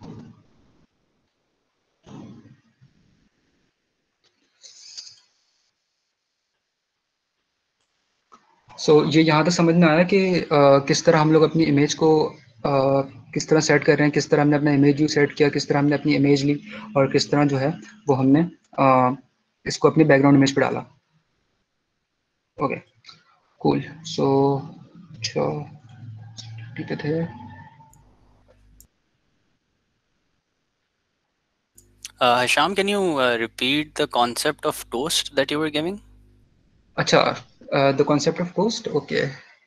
सो ये यहाँ तक समझ में आया कि किस तरह हम लोग अपनी इमेज को किस तरह सेट कर रहे हैं, किस तरह हमने अपना इमेज व्यू सेट किया, किस तरह हमने अपनी इमेज ली, और किस तरह जो है वो हमने इसको अपनी बैकग्राउंड इमेज पे डाला। Okay, cool. सो ठीक है थे। Hisham, can you repeat the concept of toast that you were giving? अच्छा, the concept of toast. Okay,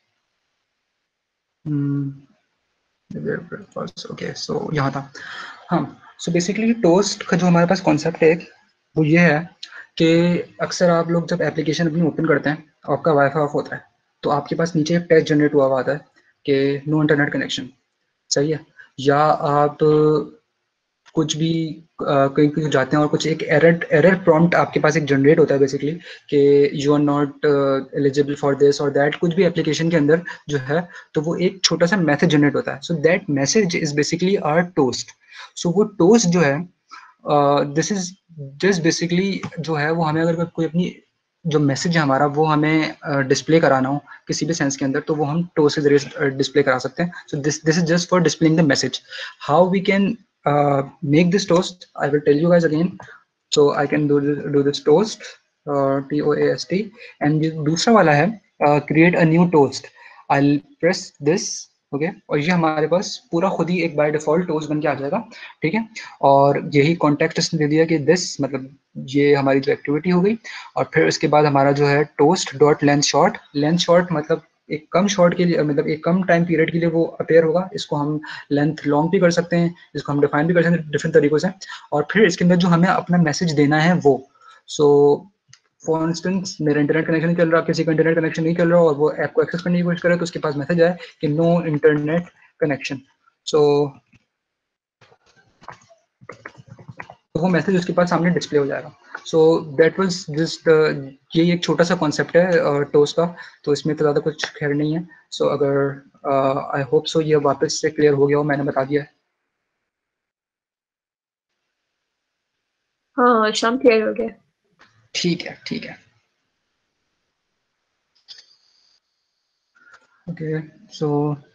okay, so यहाँ था। हाँ, सो बेसिकली टोस्ट का जो हमारे पास कॉन्सेप्ट है वो ये है कि अक्सर आप लोग जब एप्लीकेशन अपनी ओपन करते हैं, आपका वाईफाई ऑफ होता है, तो आपके पास नीचे एक टेक्स्ट जनरेट हुआ आता है कि नो इंटरनेट कनेक्शन। सही है। या आप कुछ भी कहीं कहीं जाते हैं और कुछ एक एरर प्रॉम्प्ट आपके पास एक जनरेट होता है बेसिकली कि you are not eligible for this और दैट, कुछ भी एप्लीकेशन के अंदर जो है, तो वो एक छोटा सा मैसेज जनरेट होता है। So that message is basically our toast. So वो टोस्ट जो है, दिस इज जस्ट बेसिकली जो है वो हमें अगर कोई अपनी जो मैसेज है हमारा वो हमें डिस्प्ले कराना हो किसी भी सेंस के अंदर, तो वो हम टोस्ट के जरिए डिस्प्ले करा सकते हैं। So this is just for displaying the message. How we can make this toast, I will tell you guys again. So I can do this toast, TOAST, and दूसरा वाला है create a new toast. I'll press this, okay? और ये हमारे पास पूरा खुद ही एक by default toast बन के आ जाएगा। ठीक है, और यही कॉन्टेक्स्ट इसने दे दिया कि दिस मतलब ये हमारी जो एक्टिविटी हो गई। और फिर उसके बाद हमारा जो है टोस्ट डॉट लेंथ शॉर्ट मतलब एक कम शॉर्ट के लिए, मतलब एक कम टाइम पीरियड के लिए वो अपेयर होगा। इसको हम लेंथ लॉन्ग भी कर सकते हैं, इसको हम डिफाइन भी कर सकते हैं डिफरेंट तरीकों से। और फिर इसके अंदर जो हमें अपना मैसेज देना है वो, सो फॉर इंस्टेंस मेरा इंटरनेट कनेक्शन नहीं चल रहा, किसी का इंटरनेट कनेक्शन नहीं चल रहा और वो ऐप को एक्सेस करने की कोशिश करे, तो उसके पास मैसेज आए कि नो इंटरनेट कनेक्शन। सो वो मैसेज उसके पास सामने डिस्प्ले हो जाएगा। सो दैट वाज जस्ट ये एक छोटा सा कॉन्सेप्ट है टोस्ट का, तो इसमें तो ज़्यादा कुछ खैर नहीं है। सो अगर आई होप सो ये वापस से क्लियर हो गया हो, मैंने बता दिया है। हाँ, शाम क्लियर हो गया। ठीक है, ठीक है। ओके, सो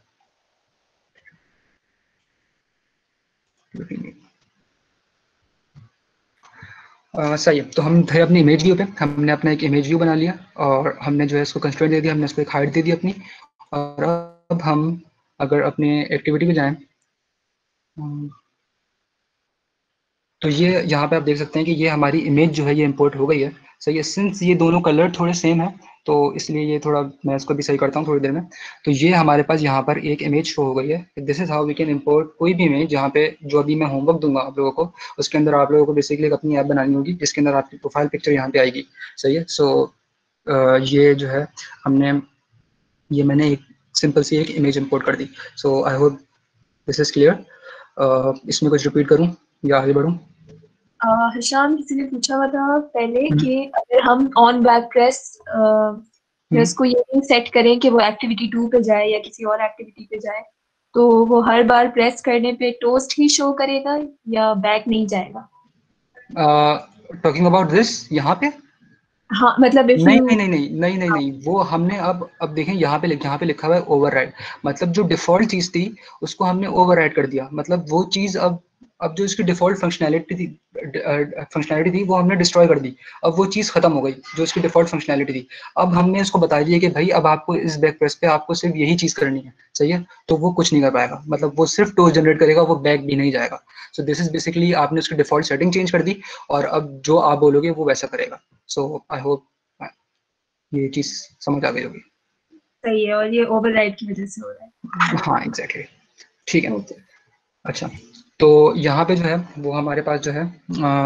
सही है। तो हम थे अपनी इमेज व्यू पे, हमने अपना एक इमेज व्यू बना लिया और हमने जो है इसको कंस्ट्रेंट दे दिया, हमने इसको एक हाइट दे दी अपनी। और अब हम अगर अपने एक्टिविटी पे जाएं, तो ये यहाँ पे आप देख सकते हैं कि ये हमारी इमेज जो है ये इंपोर्ट हो गई है, सही है। सिंस ये दोनों कलर थोड़े सेम है तो इसलिए ये थोड़ा, मैं इसको भी सही करता हूँ थोड़ी देर में। तो ये हमारे पास यहाँ पर एक इमेज शो हो गई है। This is how we can import कोई भी इमेज, जहाँ पे जो अभी मैं होमवर्क दूंगा आप लोगों को, उसके अंदर आप लोगों को बेसिकली एक अपनी ऐप बनानी होगी जिसके अंदर आपकी प्रोफाइल पिक्चर यहाँ पे आएगी, सही है। सो ये जो है मैंने एक सिंपल सी एक इमेज इंपोर्ट कर दी। So I hope this is clear. इसमें कुछ रिपीट करूँ या आगे बढ़ूँ? हिशाम, किसी ने पूछा हुआ था पहले कि अगर हम ऑन बैक प्रेस को ये नहीं सेट करें कि वो एक्टिविटी 2 पे जाए या किसी और एक्टिविटी पे जाए, तो वो हर बार प्रेस करने पे टोस्ट ही शो करेगा या बैक नहीं जाएगा? टॉकिंग अबाउट दिस यहाँ पे? हाँ, मतलब नहीं, वो हमने अब देखें यहाँ पे लिखा हुआ है ओवरराइड, मतलब जो डिफॉल्ट चीज थी उसको हमने ओवरराइड कर दिया, मतलब वो चीज अब जो इसकी डिफॉल्ट फंक्शनैलिटी थी वो हमने डिस्ट्रॉय कर दी। अब वो चीज खत्म हो गई जो इसकी डिफॉल्ट फंक्शनैलिटी थी। अब हमने इसको बता दिया कि भाई अब आपको इस बैक प्रेस पे आपको सिर्फ यही चीज करनी है, सही है। तो वो कुछ नहीं कर पाएगा, मतलब वो सिर्फ टोस्ट जनरेट करेगा, वो बैक भी नहीं जाएगा। सो दिस इज बेसिकली आपने उसकी डिफॉल्ट सेटिंग चेंज कर दी और अब जो आप बोलोगे वो वैसा करेगा। सो आई होप ये चीज समझ आ गई होगी। सही है, और ये ओवरराइड की वजह से हो रहा है। हाँ एग्जैक्टली, ठीक है। Okay. अच्छा, तो यहाँ पे जो है वो हमारे पास जो है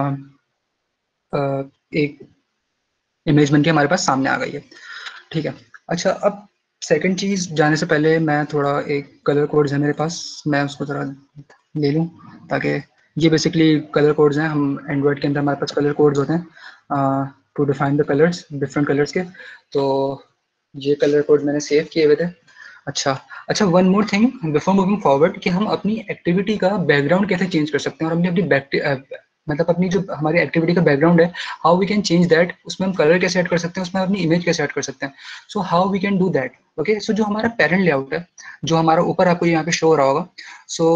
एक इमेज बन के हमारे पास सामने आ गई है, ठीक है। अच्छा, अब सेकंड चीज जाने से पहले मैं थोड़ा एक कलर कोड्स है मेरे पास, मैं उसको जरा ले लूँ, ताकि ये बेसिकली कलर कोड्स हैं। हम एंड्रॉयड के अंदर हमारे पास कलर कोड्स होते हैं to define the colours, different colours के। तो ये कलर कोड मैंने सेव किए हुए थे। अच्छा, one more thing before moving forward, कि हम अपनी एक्टिविटी का बैकग्राउंड कैसे चेंज कर सकते हैं, और मतलब अपनी जो हमारी एक्टिविटी का बैकग्राउंड है, how we can change that, उसमें हम कलर कैसे ऐड कर सकते हैं, उसमें अपनी इमेज कैसे ऐड कर सकते हैं। So how we can do that, okay. So जो हमारा पेरेंट लेआउट है, जो हमारा ऊपर आपको यहाँ पे शो हो रहा होगा, सो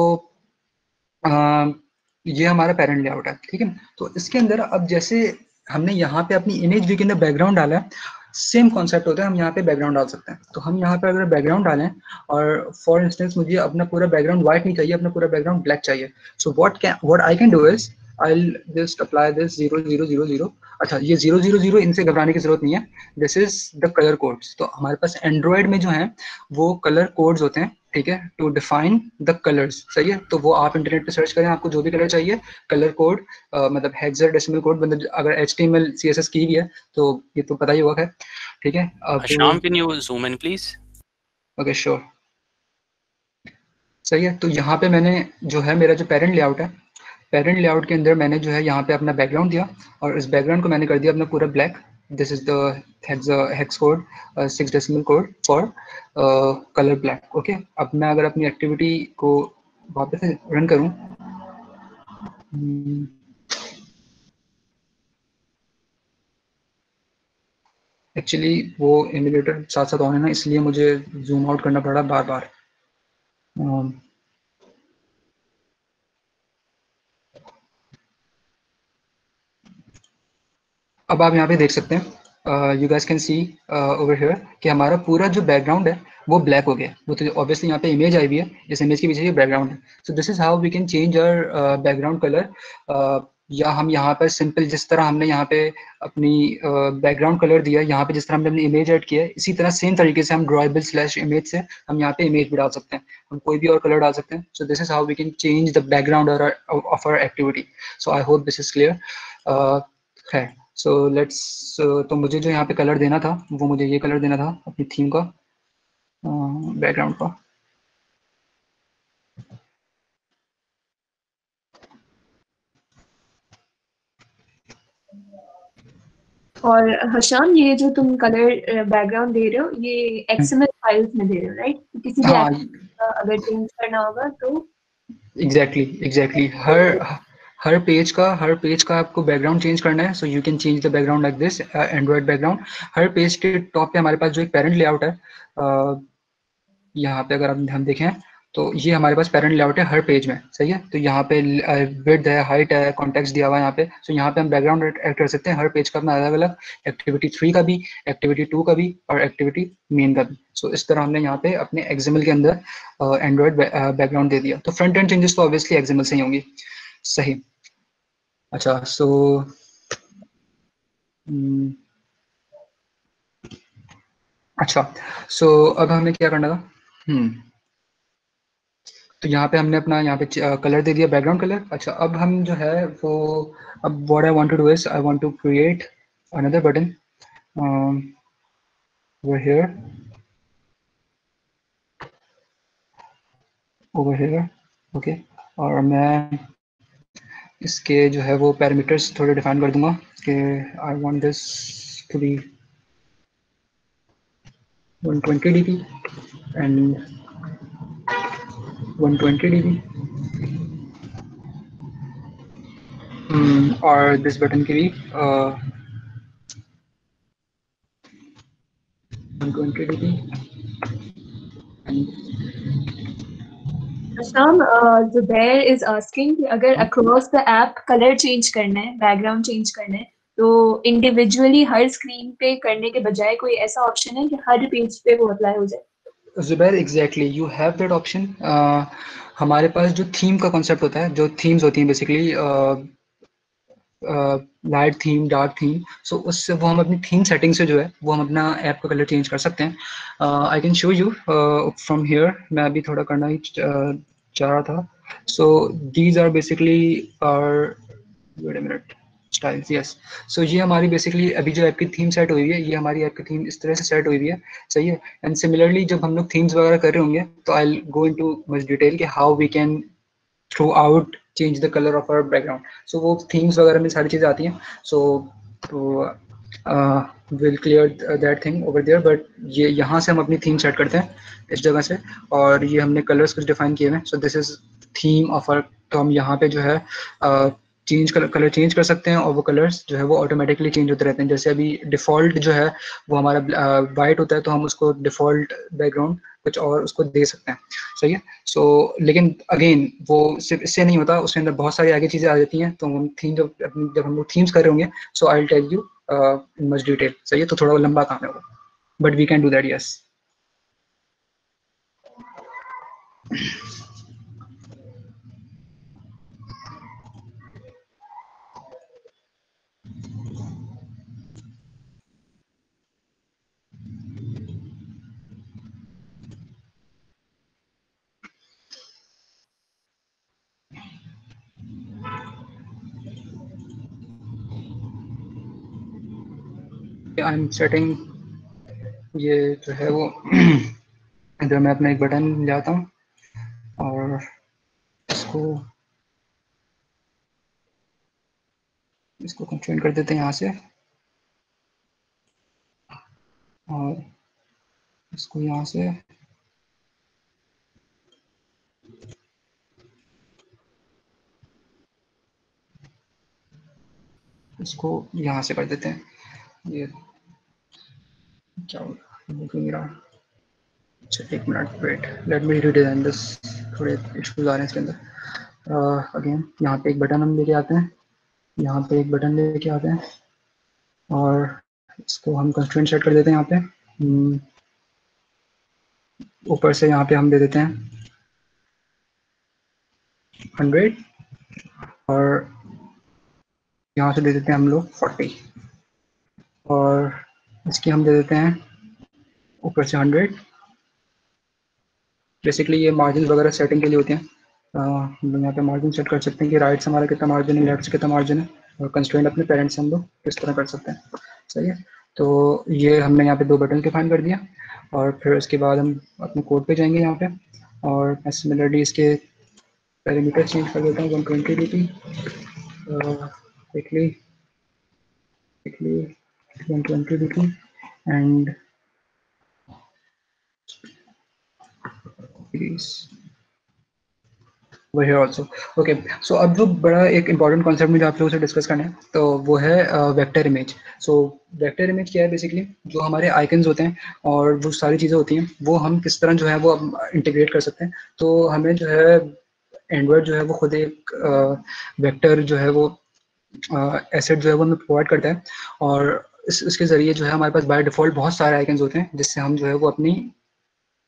ये हमारा पेरेंट लेआउट है, ठीक है। तो इसके अंदर अब जैसे हमने यहाँ पे अपनी इमेज व्यू के अंदर बैकग्राउंड डाला है, सेम कॉन्सेप्ट होता है, हम यहाँ पे बैकग्राउंड डाल सकते हैं। तो हम यहाँ पे अगर बैकग्राउंड डालें, और फॉर इंस्टेंस मुझे अपना पूरा बैकग्राउंड व्हाइट नहीं चाहिए, अपना पूरा बैकग्राउंड ब्लैक चाहिए। So what I can do is I'll just apply this 0 0 0 0। अच्छा, ये 0 0 0 इनसे घबराने की जरूरत नहीं है, this is the colour codes. तो हमारे पास एंड्रॉयड में जो है वो कलर कोड्स होते हैं, ठीक है, टू डिफाइन द कलर्स, सही है। तो वो आप इंटरनेट पे सर्च करें, आपको जो भी कलर चाहिए, कलर कोड मतलब हेक्साडेसिमल कोड, मतलब अगर HTML CSS की भी है तो ये तो पता ही होगा, है, ठीक है। अब Sham, can you zoom in please? Okay sure, सही है। तो यहाँ पे मैंने जो है मेरा जो पेरेंट लेआउट है, पेरेंट लेआउट के अंदर मैंने जो है यहाँ पे अपना बैकग्राउंड दिया, और इस बैकग्राउंड को मैंने कर दिया अपना पूरा black. This is the hex code 6 decimal code for colour black, okay. अब मैं अगर अपनी एक्टिविटी को वापस से रन करूँ, एक्चुअली वो एमुलेटर साथ साथ ऑन है ना, इसलिए मुझे जूम आउट करना पड़ा बार बार। अब आप यहाँ पे देख सकते हैं, you guys can see over here कि हमारा पूरा जो बैकग्राउंड है वो ब्लैक हो गया। वो तो ऑब्वियसली यहाँ पे इमेज आई हुई है, इस इमेज के पीछे ये बैकग्राउंड है। So this is how we can change our background colour. या हम यहाँ पर सिंपल जिस तरह हमने यहाँ पे अपनी बैकग्राउंड कलर दिया, यहाँ पे जिस तरह हमने अपनी इमेज ऐड किया है, इसी तरह सेम तरीके से हम ड्रॉएबल/इमेज से हम यहाँ पे इमेज भी डाल सकते हैं, हम कोई भी और कलर डाल सकते हैं। So this is how we can change the background of our activity. So I hope this is clear है। सो लेट्स, तो मुझे जो यहाँ पे कलर देना था वो मुझे ये कलर देना था अपनी थीम का, बैकग्राउंड का। और हशाम, ये जो तुम कलर बैकग्राउंड दे रहे हो ये XML फाइल्स में दे रहे हो, राइट? किसी भी अगर चेंज करना होगा तो एग्जैक्टली हर पेज का आपको बैकग्राउंड चेंज करना है। So you can change the background like this, Android background. हर पेज के टॉप पे हमारे पास जो एक पेरेंट लेआउट है, यहाँ पे अगर हम देखें तो ये हमारे पास पेरेंट लेआउट है हर पेज में, सही है। तो यहाँ पे विड्थ है, हाइट है, कॉन्टेक्स्ट दिया हुआ है यहाँ पे। सो यहाँ पे हम बैकग्राउंड ऐड कर सकते हैं हर पेज का अपना अलग अलग, एक्टिविटी 3 का भी, एक्टिविटी 2 का भी, और एक्टिविटी मेन का भी। सो इस तरह हमने यहाँ पे अपने XML के अंदर एंड्रॉयड बैकग्राउंड दे दिया। तो फ्रंट एंड चेंजेस तो ऑब्वियसली XML से ही होंगी, सही। अच्छा, सो अच्छा, सो अब हमें क्या करना था? तो यहाँ पे हमने अपना यहाँ पे कलर दे दिया, बैकग्राउंड कलर। अच्छा, अब हम जो है वो, अब what I want to do is I want to create another button over here, over here, okay. और मैं इसके जो है वो पैरामीटर्स थोड़े डिफाइन कर दूंगा कि I want this to be 120 dB and 120 dB, और दिस बटन की भी 120 dB and Asham, Zubair is asking कि अगर across the app color change करना है, background change करना है, तो individually हर screen पे करने के बजाय कोई ऐसा option है कि हर पेज पे वो apply हो जाए? Zubair, exactly you have that option. हमारे पास जो थीम का कॉन्सेप्ट होता है, जो थीम्स होती हैं basically light theme, dark theme, so उससे वो हम अपनी थीम सेटिंग से जो है वो हम अपना ऐप का कलर चेंज कर सकते हैं। I can show you from here. मैं अभी थोड़ा करना ही चाह रहा था। So these are basically are, wait a minute, styles, yes. So ये हमारी बेसिकली अभी जो ऐप की थीम सेट हुई है, ये हमारी ऐप की थीम इस तरह से सेट हुई है, सही है। एंड सिमिलरली जब हम लोग थीम्स वगैरह कर रहे होंगे तो I go into much detail कि how we can throughout change the colour of our background. So वो थीम्स वगैरह में सारी चीज़ें आती हैं। So will clear that thing over there, but ये यहाँ से हम अपनी थीम सेट करते हैं इस जगह से, और ये हमने कलर्स कुछ डिफाइन किए हुए हैं। So this is theme of our, तो हम यहाँ पे जो है चेंज कलर चेंज कर सकते हैं, और वो कलर्स जो है वो ऑटोमेटिकली चेंज होते रहते हैं। जैसे अभी डिफ़ॉल्ट जो है वो हमारा वाइट होता है, तो हम उसको डिफ़ॉल्ट बैकग्राउंड कुछ और उसको दे सकते हैं, सही है। सो लेकिन अगेन वो सिर्फ इससे नहीं होता, उसके अंदर बहुत सारी आगे चीज़ें आ जाती हैं। तो हम थीम जब हम लोग थीम्स कर रहे होंगे, so I will tell you in much detail, सही है। तो थोड़ा लंबा काम है वो, but we can do that, yes. I am setting, ये जो है वो इधर मैं अपना एक बटन लाता हूँ और इसको कंस्ट्रेंट कर देते हैं यहाँ से, और इसको यहाँ से इसको यहाँ से कर देते हैं। ये क्या होगा? अच्छा, एक minute, wait, let me redesign this. थोड़े इश्यूज आ रहे हैं इसके अंदर। अगेन यहाँ पे एक बटन हम लेके आते हैं, यहाँ पे एक बटन लेके आते हैं, और इसको हम कंस्ट्रेंट सेट कर देते हैं यहाँ पे। ऊपर से यहाँ पे हम दे देते हैं 100, और यहाँ से दे देते हैं हम लोग 40, और इसकी हम दे देते हैं ऊपर से 100। बेसिकली ये मार्जिन वगैरह सेटिंग के लिए होते हैं। हम लोग यहाँ पे मार्जिन सेट कर सकते हैं कि राइट से हमारा कितना मार्जिन है, लेफ्ट से कितना मार्जिन है, और कंस्ट्रेंट अपने पेरेंट्स से हम लोग किस तरह कर सकते हैं, सही है। तो ये हमने यहाँ पे 2 बटन डिफाइन कर दिया, और फिर उसके बाद हम अपने कोड पे जाएंगे यहाँ पे, और मैं सिमिलरली इसके पैरामीटर चेंज कर देता हूँ 120 dB, quickly 120 dB and please वो है ऑल्सो, ओके। सो अब जो बड़ा एक इंपॉर्टेंट कॉन्सेप्ट मुझे आप लोगों से डिस्कस करना है, तो वो है vector image. So vector image क्या है? बेसिकली जो हमारे आइकन्स होते हैं और वो सारी चीज़ें होती हैं, वो हम किस तरह जो है वो इंटीग्रेट कर सकते हैं। तो हमें जो है एंड्रॉयड जो है वो खुद एक वेक्टर जो है वो एसेट जो है वो हमें प्रोवाइड करता है, और इसके ज़रिए जो है हमारे पास बाय डिफ़ॉल्ट बहुत सारे आइकन्स होते हैं, जिससे हम जो है वो अपनी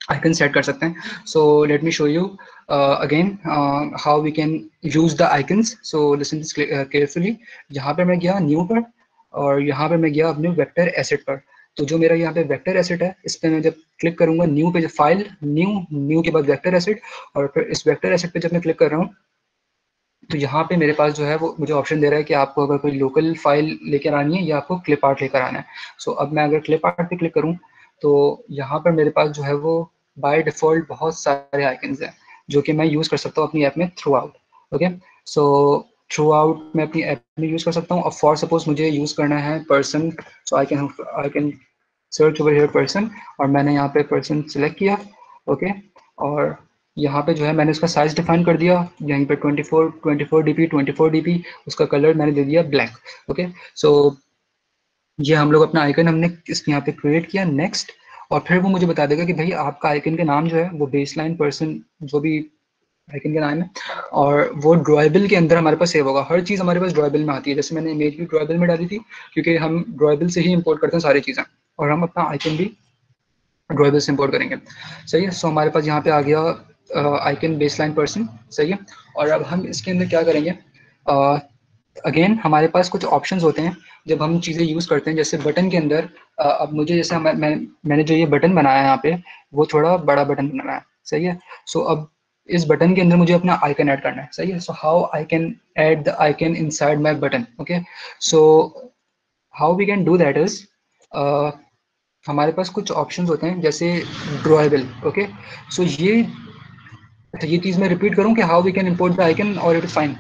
आइकन सेट कर सकते हैं. So let me show you again how we can use the icons. So listen this carefully. यहाँ पे मैं गया न्यू पर और यहाँ पे मैं गया अपने वेक्टर एसेट पर. तो जो मेरा यहाँ पे वेक्टर एसेट है, इस पे मैं जब क्लिक करूंगा न्यू पे, फाइल न्यू के बाद वेक्टर एसेट, और फिर इस वेक्टर एसेट पे जब मैं क्लिक कर रहा हूँ तो यहाँ पे मेरे पास जो है वो मुझे ऑप्शन दे रहा है कि आपको अगर कोई लोकल फाइल लेकर आनी है या आपको क्लिप आर्ट लेकर आना है. सो अब मैं अगर क्लिप आर्ट पे क्लिक करूँ तो यहाँ पर मेरे पास जो है वो बाय डिफॉल्ट बहुत सारे आइकन्स हैं जो कि मैं यूज़ कर सकता हूँ अपनी ऐप में throughout. Okay, so throughout मैं अपनी ऐप में यूज़ कर सकता हूँ. अब फॉर सपोज मुझे यूज़ करना है person, so I can search over here person, और मैंने यहाँ पे पर्सन सिलेक्ट किया. ओके, और यहाँ पे जो है मैंने उसका साइज डिफाइन कर दिया, यहीं पे 24 dp, उसका कलर मैंने दे दिया ब्लैक. ओके, सो ये हम लोग अपना आइकन हमने इस यहाँ पे क्रिएट किया. नेक्स्ट, और फिर वो मुझे बता देगा कि भाई आपका आइकन का नाम जो है वो बेसलाइन पर्सन जो भी आइकन का नाम है, और वो ड्रॉएबल के अंदर हमारे पास सेव होगा. हर चीज़ हमारे पास ड्रॉएबल में आती है. जैसे मैंने इमेज भी ड्रॉएबल में डाली थी क्योंकि हम ड्रॉएबल से ही इंपोर्ट करते हैं सारी चीज़ें, और हम अपना आइकन भी ड्रॉएबल से इंपोर्ट करेंगे. सही है. सो हमारे पास यहाँ पे आ गया आइकन बेसलाइन पर्सन. सही है. और अब हम इसके अंदर क्या करेंगे, अगेन हमारे पास कुछ ऑप्शंस होते हैं जब हम चीज़ें यूज़ करते हैं. जैसे बटन के अंदर अब मुझे जैसे मैंने जो ये बटन बनाया है यहाँ पे, वो थोड़ा बड़ा बटन बनाना है. सही है. सो अब इस बटन के अंदर मुझे अपना आइकन ऐड करना है. सही है. So how I can add the icon inside my button. Okay, so how we can do that is, हमारे पास कुछ ऑप्शंस होते हैं जैसे ड्रॉएबल. ओके, सो ये चीज़ मैं रिपीट करूँ कि how we can import the icon, और it is fine.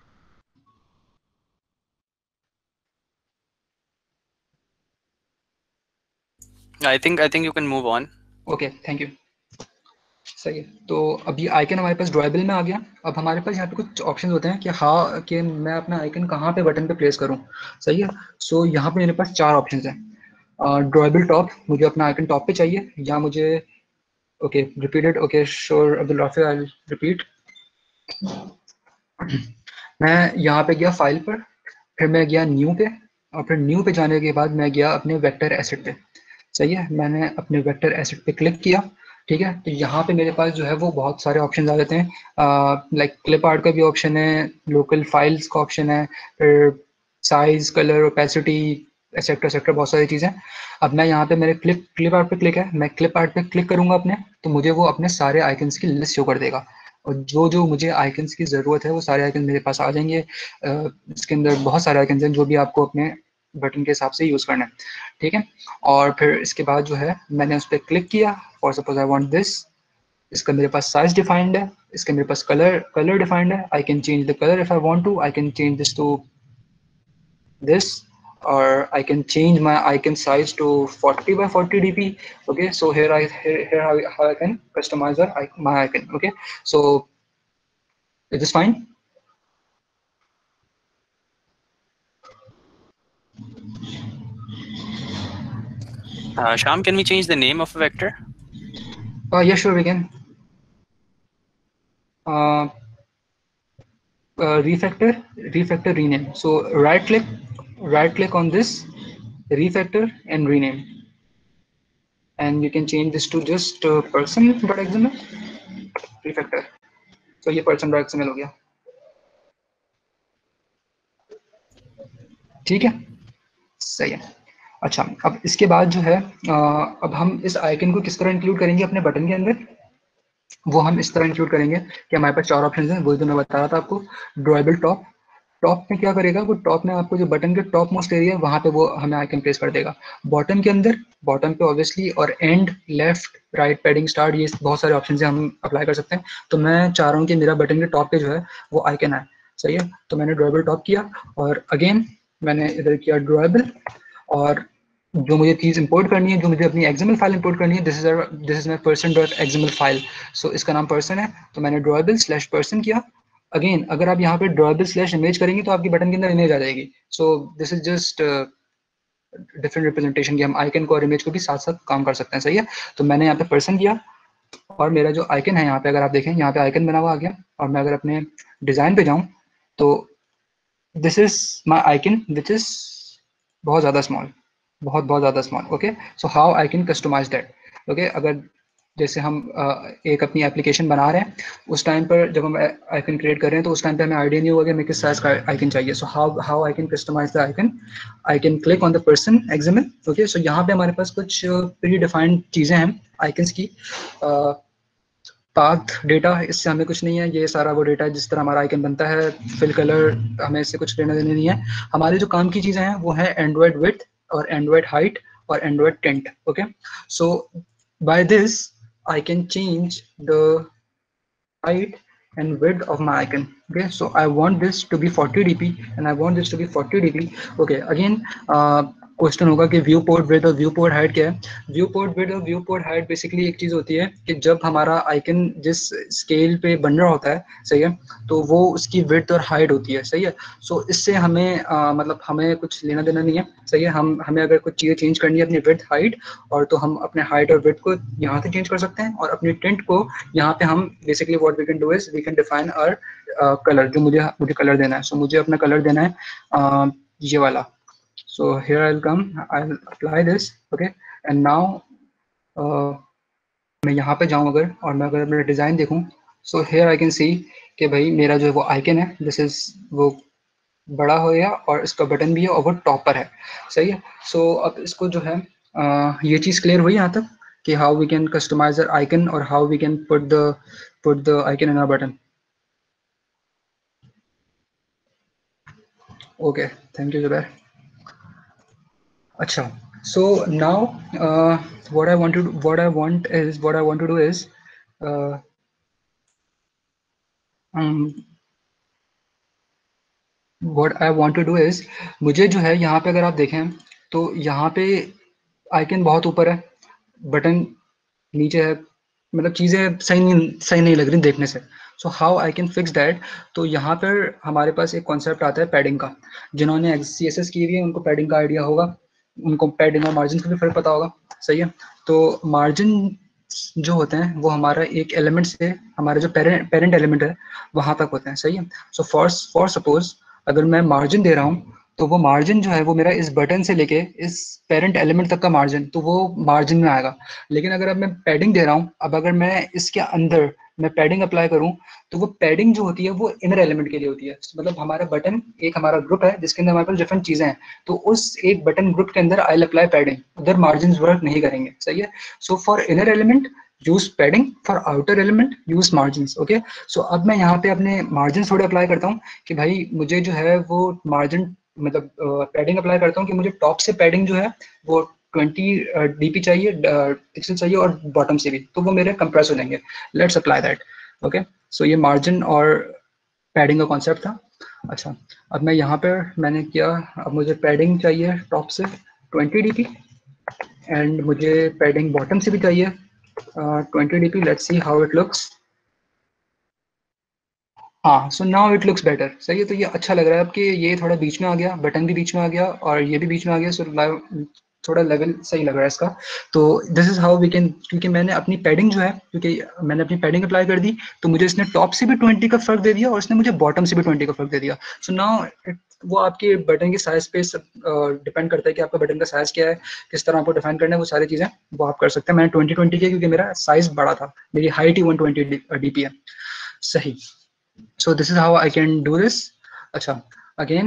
I think you can move on. Okay, thank you. सही है. तो अभी आइकन हमारे पास ड्रॉएबल में आ गया. अब हमारे पास यहाँ पे कुछ ऑप्शन होते हैं कि मैं अपना आइकन कहाँ पे बटन पे प्लेस करूँ. सही है. सो यहाँ पे मेरे पास 4 ऑप्शन हैं. ड्रॉएबल टॉप, मुझे अपना आइकन टॉप पे चाहिए, या मुझे okay repeated. Okay sure Abdul Rafi, I repeat. मैं यहाँ पे गया फाइल पर, फिर मैं गया न्यू पे, और फिर न्यू पे जाने के बाद मैं गया अपने वेक्टर एसेट पे. सही है. मैंने अपने वेक्टर एसेट पे क्लिक किया. ठीक है. तो यहाँ पे मेरे पास जो है वो बहुत सारे ऑप्शन आ जाते हैं. लाइक क्लिप आर्ट का भी ऑप्शन है, लोकल फाइल्स का ऑप्शन है, फिर size, colour, opacity, etcetera etcetera, बहुत सारी चीज़ें. अब मैं यहाँ पे मेरे क्लिप आर्ट पे क्लिक है, मैं क्लिप आर्ट पे क्लिक करूँगा अपने, तो मुझे वो अपने सारे आइकन्स की लिस्ट शो कर देगा, और जो जो मुझे आइकन्स की ज़रूरत है वो सारे आइकन मेरे पास आ जाएंगे. इसके अंदर बहुत सारे आइकन्स हैं जो भी आपको अपने बटन के हिसाब से यूज़ करना है. ठीक है. और फिर इसके बाद जो है मैंने उस पर क्लिक किया. For suppose I want this. इसका मेरे पास साइज डिफाइंड है, इसका मेरे पास कलर डिफाइंड है. I can change the colour if I want to. I can change this to this, or I can change my icon size to 40 by 40 dp. Okay, so here how I can customize my icon. Okay, so is this fine? Sham, can we change the name of a vector? Yeah, sure, we can. Refactor rename. So right click on this refactor and rename, and you can change this to just person.xml refactor. So ये person.xml हो गया. ठीक है. सही है. अच्छा, अब इसके बाद जो है अब हम इस आइकन को किस तरह इंक्लूड करेंगे अपने बटन के अंदर, वो हम इस तरह इंक्लूड करेंगे कि हमारे पास 4 ऑप्शन हैं, वही तो मैं बता रहा था आपको. Drawable top. टॉप में क्या करेगा, वो टॉप में आपको जो बटन के टॉप मोस्ट एरिया है वहाँ पे वो हमें आइकन प्लेस कर देगा. बॉटम के अंदर, बॉटम पे ऑब्वियसली, और and, left, right, padding, start, ये बहुत सारे ऑप्शन से हम अप्लाई कर सकते हैं. तो मैं चाह रहा हूँ कि मेरा बटन के टॉप पे जो है वो आइकन आए. सही है. तो मैंने ड्रॉएबल टॉप किया, और अगेन मैंने इधर किया ड्रॉएबल, और जो मुझे चीज़ इंपोर्ट करनी है, जो मुझे अपनी एक्सएमएल फाइल इंपोर्ट करनी है, this is my person.xml file. So इसका नाम पर्सन है, तो मैंने ड्रॉएबल/person किया. अगेन अगर आप यहाँ पे ड्रॉएबल/इमेज करेंगे तो आपकी बटन के अंदर इमेज आ जाएगी. So this is just different representation की हम आइकन को और इमेज को भी साथ साथ काम कर सकते हैं. सही है. तो मैंने यहाँ पे पर्सन किया, और मेरा जो आइकन है यहाँ पे अगर आप देखें, यहाँ पे आइकन बना हुआ आ गया. और मैं अगर अपने डिज़ाइन पे जाऊँ तो this is my icon which is बहुत ज़्यादा स्मॉल, बहुत ज़्यादा small. Okay, so how I can customise that. Okay, अगर जैसे हम एक अपनी एप्लीकेशन बना रहे हैं, उस टाइम पर जब हम आइकन क्रिएट कर रहे हैं तो उस टाइम पे हमें आइडिया नहीं होगा कि हमें किस साइज का आइकन चाहिए. So how I can customise the icon. I can click on the person XML. Okay, so यहाँ पे हमारे पास कुछ प्री डिफाइंड चीज़ें हैं आइकन्स की. पाथ डेटा, इससे हमें कुछ नहीं है, ये सारा वो डेटा है जिस तरह हमारा आइकन बनता है. फिल कलर, हमें इससे कुछ लेना देना नहीं है. हमारे जो काम की चीज़ें हैं वो है एंड्रॉयड विड्थ और एंड्रॉयड हाइट और Android tint. Okay, so by this I can change the height and width of my icon. Okay, so I want this to be 40 dp and I want this to be 40 dp. Okay, again question होगा कि viewport width और viewport height क्या है. Viewport width और viewport height basically एक चीज होती है कि जब हमारा आइकन जिस स्केल पे बन रहा होता है, सही है, तो वो उसकी विड्थ और हाइट होती है. सही है. सो इससे हमें मतलब हमें कुछ लेना देना नहीं है. सही है. हमें अगर कुछ चीज़ें चेंज करनी है अपनी विड्थ हाइट और तो हम अपने हाइट और विड्थ को यहाँ से चेंज कर सकते हैं और अपनी टिंट को यहाँ पे हम basically what we can do is we can define our colour. जो मुझे कलर देना है, सो मुझे अपना कलर देना है ये वाला. So here I'll come, I'll apply this. Okay, and now मैं यहाँ पे जाऊँ अगर और मैं अगर मेरा डिज़ाइन देखूँ, so here I can see कि भाई मेरा जो है वो आइकन है, दिस इज वो बड़ा हो गया और इसका बटन भी है और वो टॉप पर है. सही है. सो अब इसको जो है ये चीज़ क्लियर हुई यहाँ तक कि how we can customise our icon और how we can put the icon in our button. Okay, thank you Zubair. अच्छा, so now what I want to do is मुझे जो है यहाँ पे अगर आप देखें तो यहाँ पे आइकन बहुत ऊपर है, बटन नीचे है, मतलब चीज़ें सही नहीं लग रही देखने से. So how I can fix that. तो यहाँ पर हमारे पास एक कॉन्सेप्ट आता है पैडिंग का. जिन्होंने CSS की हुई है उनको पैडिंग का आइडिया होगा, उनको पैडिंग और मार्जिन का भी फर्क पता होगा. सही है. तो मार्जिन जो होते हैं वो हमारा एक एलिमेंट से हमारा जो पेरेंट एलिमेंट है वहां तक होते हैं. सही है. सो फॉर सपोज अगर मैं मार्जिन दे रहा हूँ तो वो मार्जिन जो है वो मेरा इस बटन से लेके इस पेरेंट एलिमेंट तक का मार्जिन, तो वो मार्जिन में आएगा. लेकिन अगर अब मैं पैडिंग दे रहा हूँ, अब अगर मैं इसके अंदर मैं पैडिंग अप्लाई करूँ तो वो पैडिंग जो होती है वो इनर एलिमेंट के लिए होती है. मतलब हमारा बटन एक हमारा ग्रुप है जिसके अंदर हमारे पास डिफरेंट चीजें हैं, तो उस एक बटन ग्रुप के अंदर आई विल अप्लाई पैडिंग, उधर मार्जिन वर्क नहीं करेंगे. सही है. So for inner element use padding, for outer element use margin. Okay, so अब मैं यहाँ पे अपने मार्जिन थोड़े अप्लाई करता हूँ कि भाई मुझे जो है वो मार्जिन मतलब पैडिंग अप्लाई करता हूँ कि मुझे टॉप से पैडिंग जो है वो 20 dp चाहिए, पिक्सल चाहिए और बॉटम से भी, तो वो मेरे कंप्रेस हो जाएंगे. Let's apply that. Okay, so ये मार्जिन और पैडिंग का कॉन्सेप्ट था. अच्छा, अब मैं यहाँ पर मैंने किया, अब मुझे पैडिंग चाहिए टॉप से 20 dp एंड मुझे पैडिंग बॉटम से भी चाहिए 20 dp. Let's see how it looks. हाँ, so now it looks better. सही है. तो ये अच्छा लग रहा है अब कि ये थोड़ा बीच में आ गया, बटन भी बीच में आ गया और ये भी बीच में आ गया. सो थोड़ा लेवल सही लग रहा है इसका. तो this is how we can, क्योंकि मैंने अपनी पैडिंग जो है, क्योंकि मैंने अपनी पैडिंग अप्लाई कर दी तो मुझे इसने टॉप से भी 20 का फर्क दे दिया और इसने मुझे बॉटम से भी 20 का फर्क दे दिया. सो नाउ वो आपके बटन के साइज पे डिपेंड करता है कि आपका बटन का साइज क्या है, किस तरह आपको डिफाइन करना है, वो सारी चीजें वो आप कर सकते हैं. मैंने 20 किया क्योंकि मेरा साइज बड़ा था, मेरी हाइट ही 120 dp है. सही. So this is how I can do this. Acha, again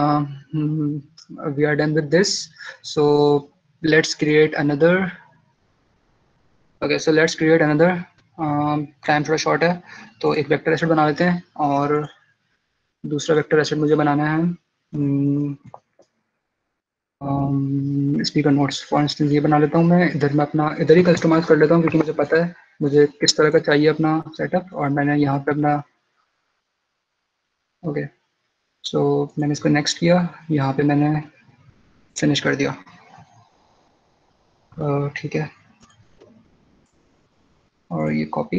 we are done with this, so let's create another. Okay, so let's create another. Time थोड़ा शॉर्ट है तो एक वेक्टर एसेट बना लेते हैं और दूसरा वेक्टर एसेट मुझे बनाना है स्पीकर नोट्स. फॉर इंस्टेंस ये बना लेता हूँ मैं इधर, मैं अपना इधर ही कस्टमाइज कर लेता हूँ क्योंकि मुझे पता है मुझे किस तरह का चाहिए अपना सेटअप. और मैंने यहाँ पे अपना ओके, सो मैंने इसको नेक्स्ट किया, यहाँ पे मैंने फिनिश कर दिया. ठीक है. और ये कॉपी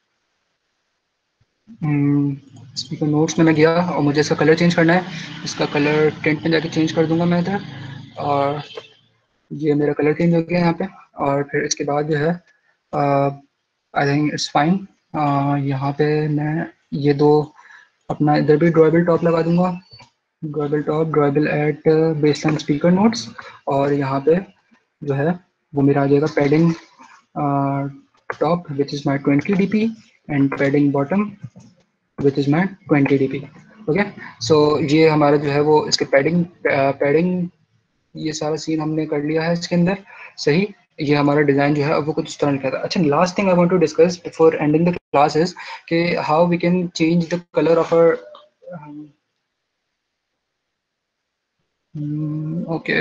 स्पीकर नोट्स में मैं गया और मुझे इसका कलर चेंज करना है. इसका कलर टेंट में जाके चेंज कर दूंगा मैं इधर, और ये मेरा कलर चेंज हो गया यहाँ पे. और फिर इसके बाद जो है आई थिंक इट्स फाइन. यहाँ पे मैं ये दो अपना इधर भी ड्रॉएबल टॉप लगा दूंगा, drawable top, drawable at baseline speaker notes. और यहाँ पे जो है वो मेरा आ जाएगा padding top which is my 20 dp and padding bottom which is my 20 dp. Okay, so ये हमारा जो है वो इसके पैडिंग ये सारा सीन हमने कर लिया है इसके अंदर, सही। ये हमारा डिजाइन जो है अब वो कुछ इस तरह लिखा था। अच्छा, last thing I want to discuss before ending the class is कि how we can change the colour of our okay.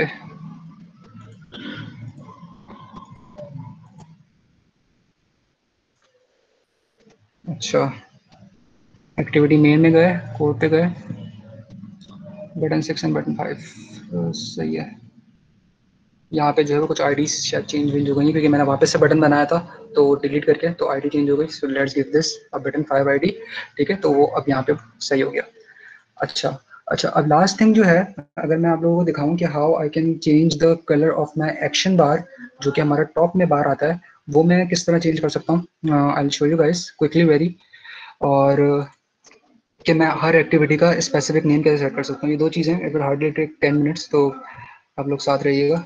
अच्छा, एक्टिविटी मेन में गए, कोड पे गए, बटन 6 एंड बटन 5 सही है। यहाँ पे जो है वो कुछ आईडी शायद चेंज हो गई क्योंकि मैंने वापस से बटन बनाया था तो डिलीट करके, तो आईडी चेंज हो गई। सो लेट्स गिव दिस अब बटन 5 आईडी, ठीक है, तो वो अब यहाँ पे सही हो गया। अच्छा, अब लास्ट थिंग जो है, अगर मैं आप लोगों को दिखाऊं कि how I can change the colour of my action bar, जो कि हमारा टॉप में बार आता है, वो मैं किस तरह चेंज कर सकता हूँ। I will show you guys quickly very, और कि मैं हर एक्टिविटी का स्पेसिफिक नेम कैसे सेट कर सकता हूँ। ये दो चीज़ें, it will hardly take 10 minutes, तो आप लोग साथ रहिएगा।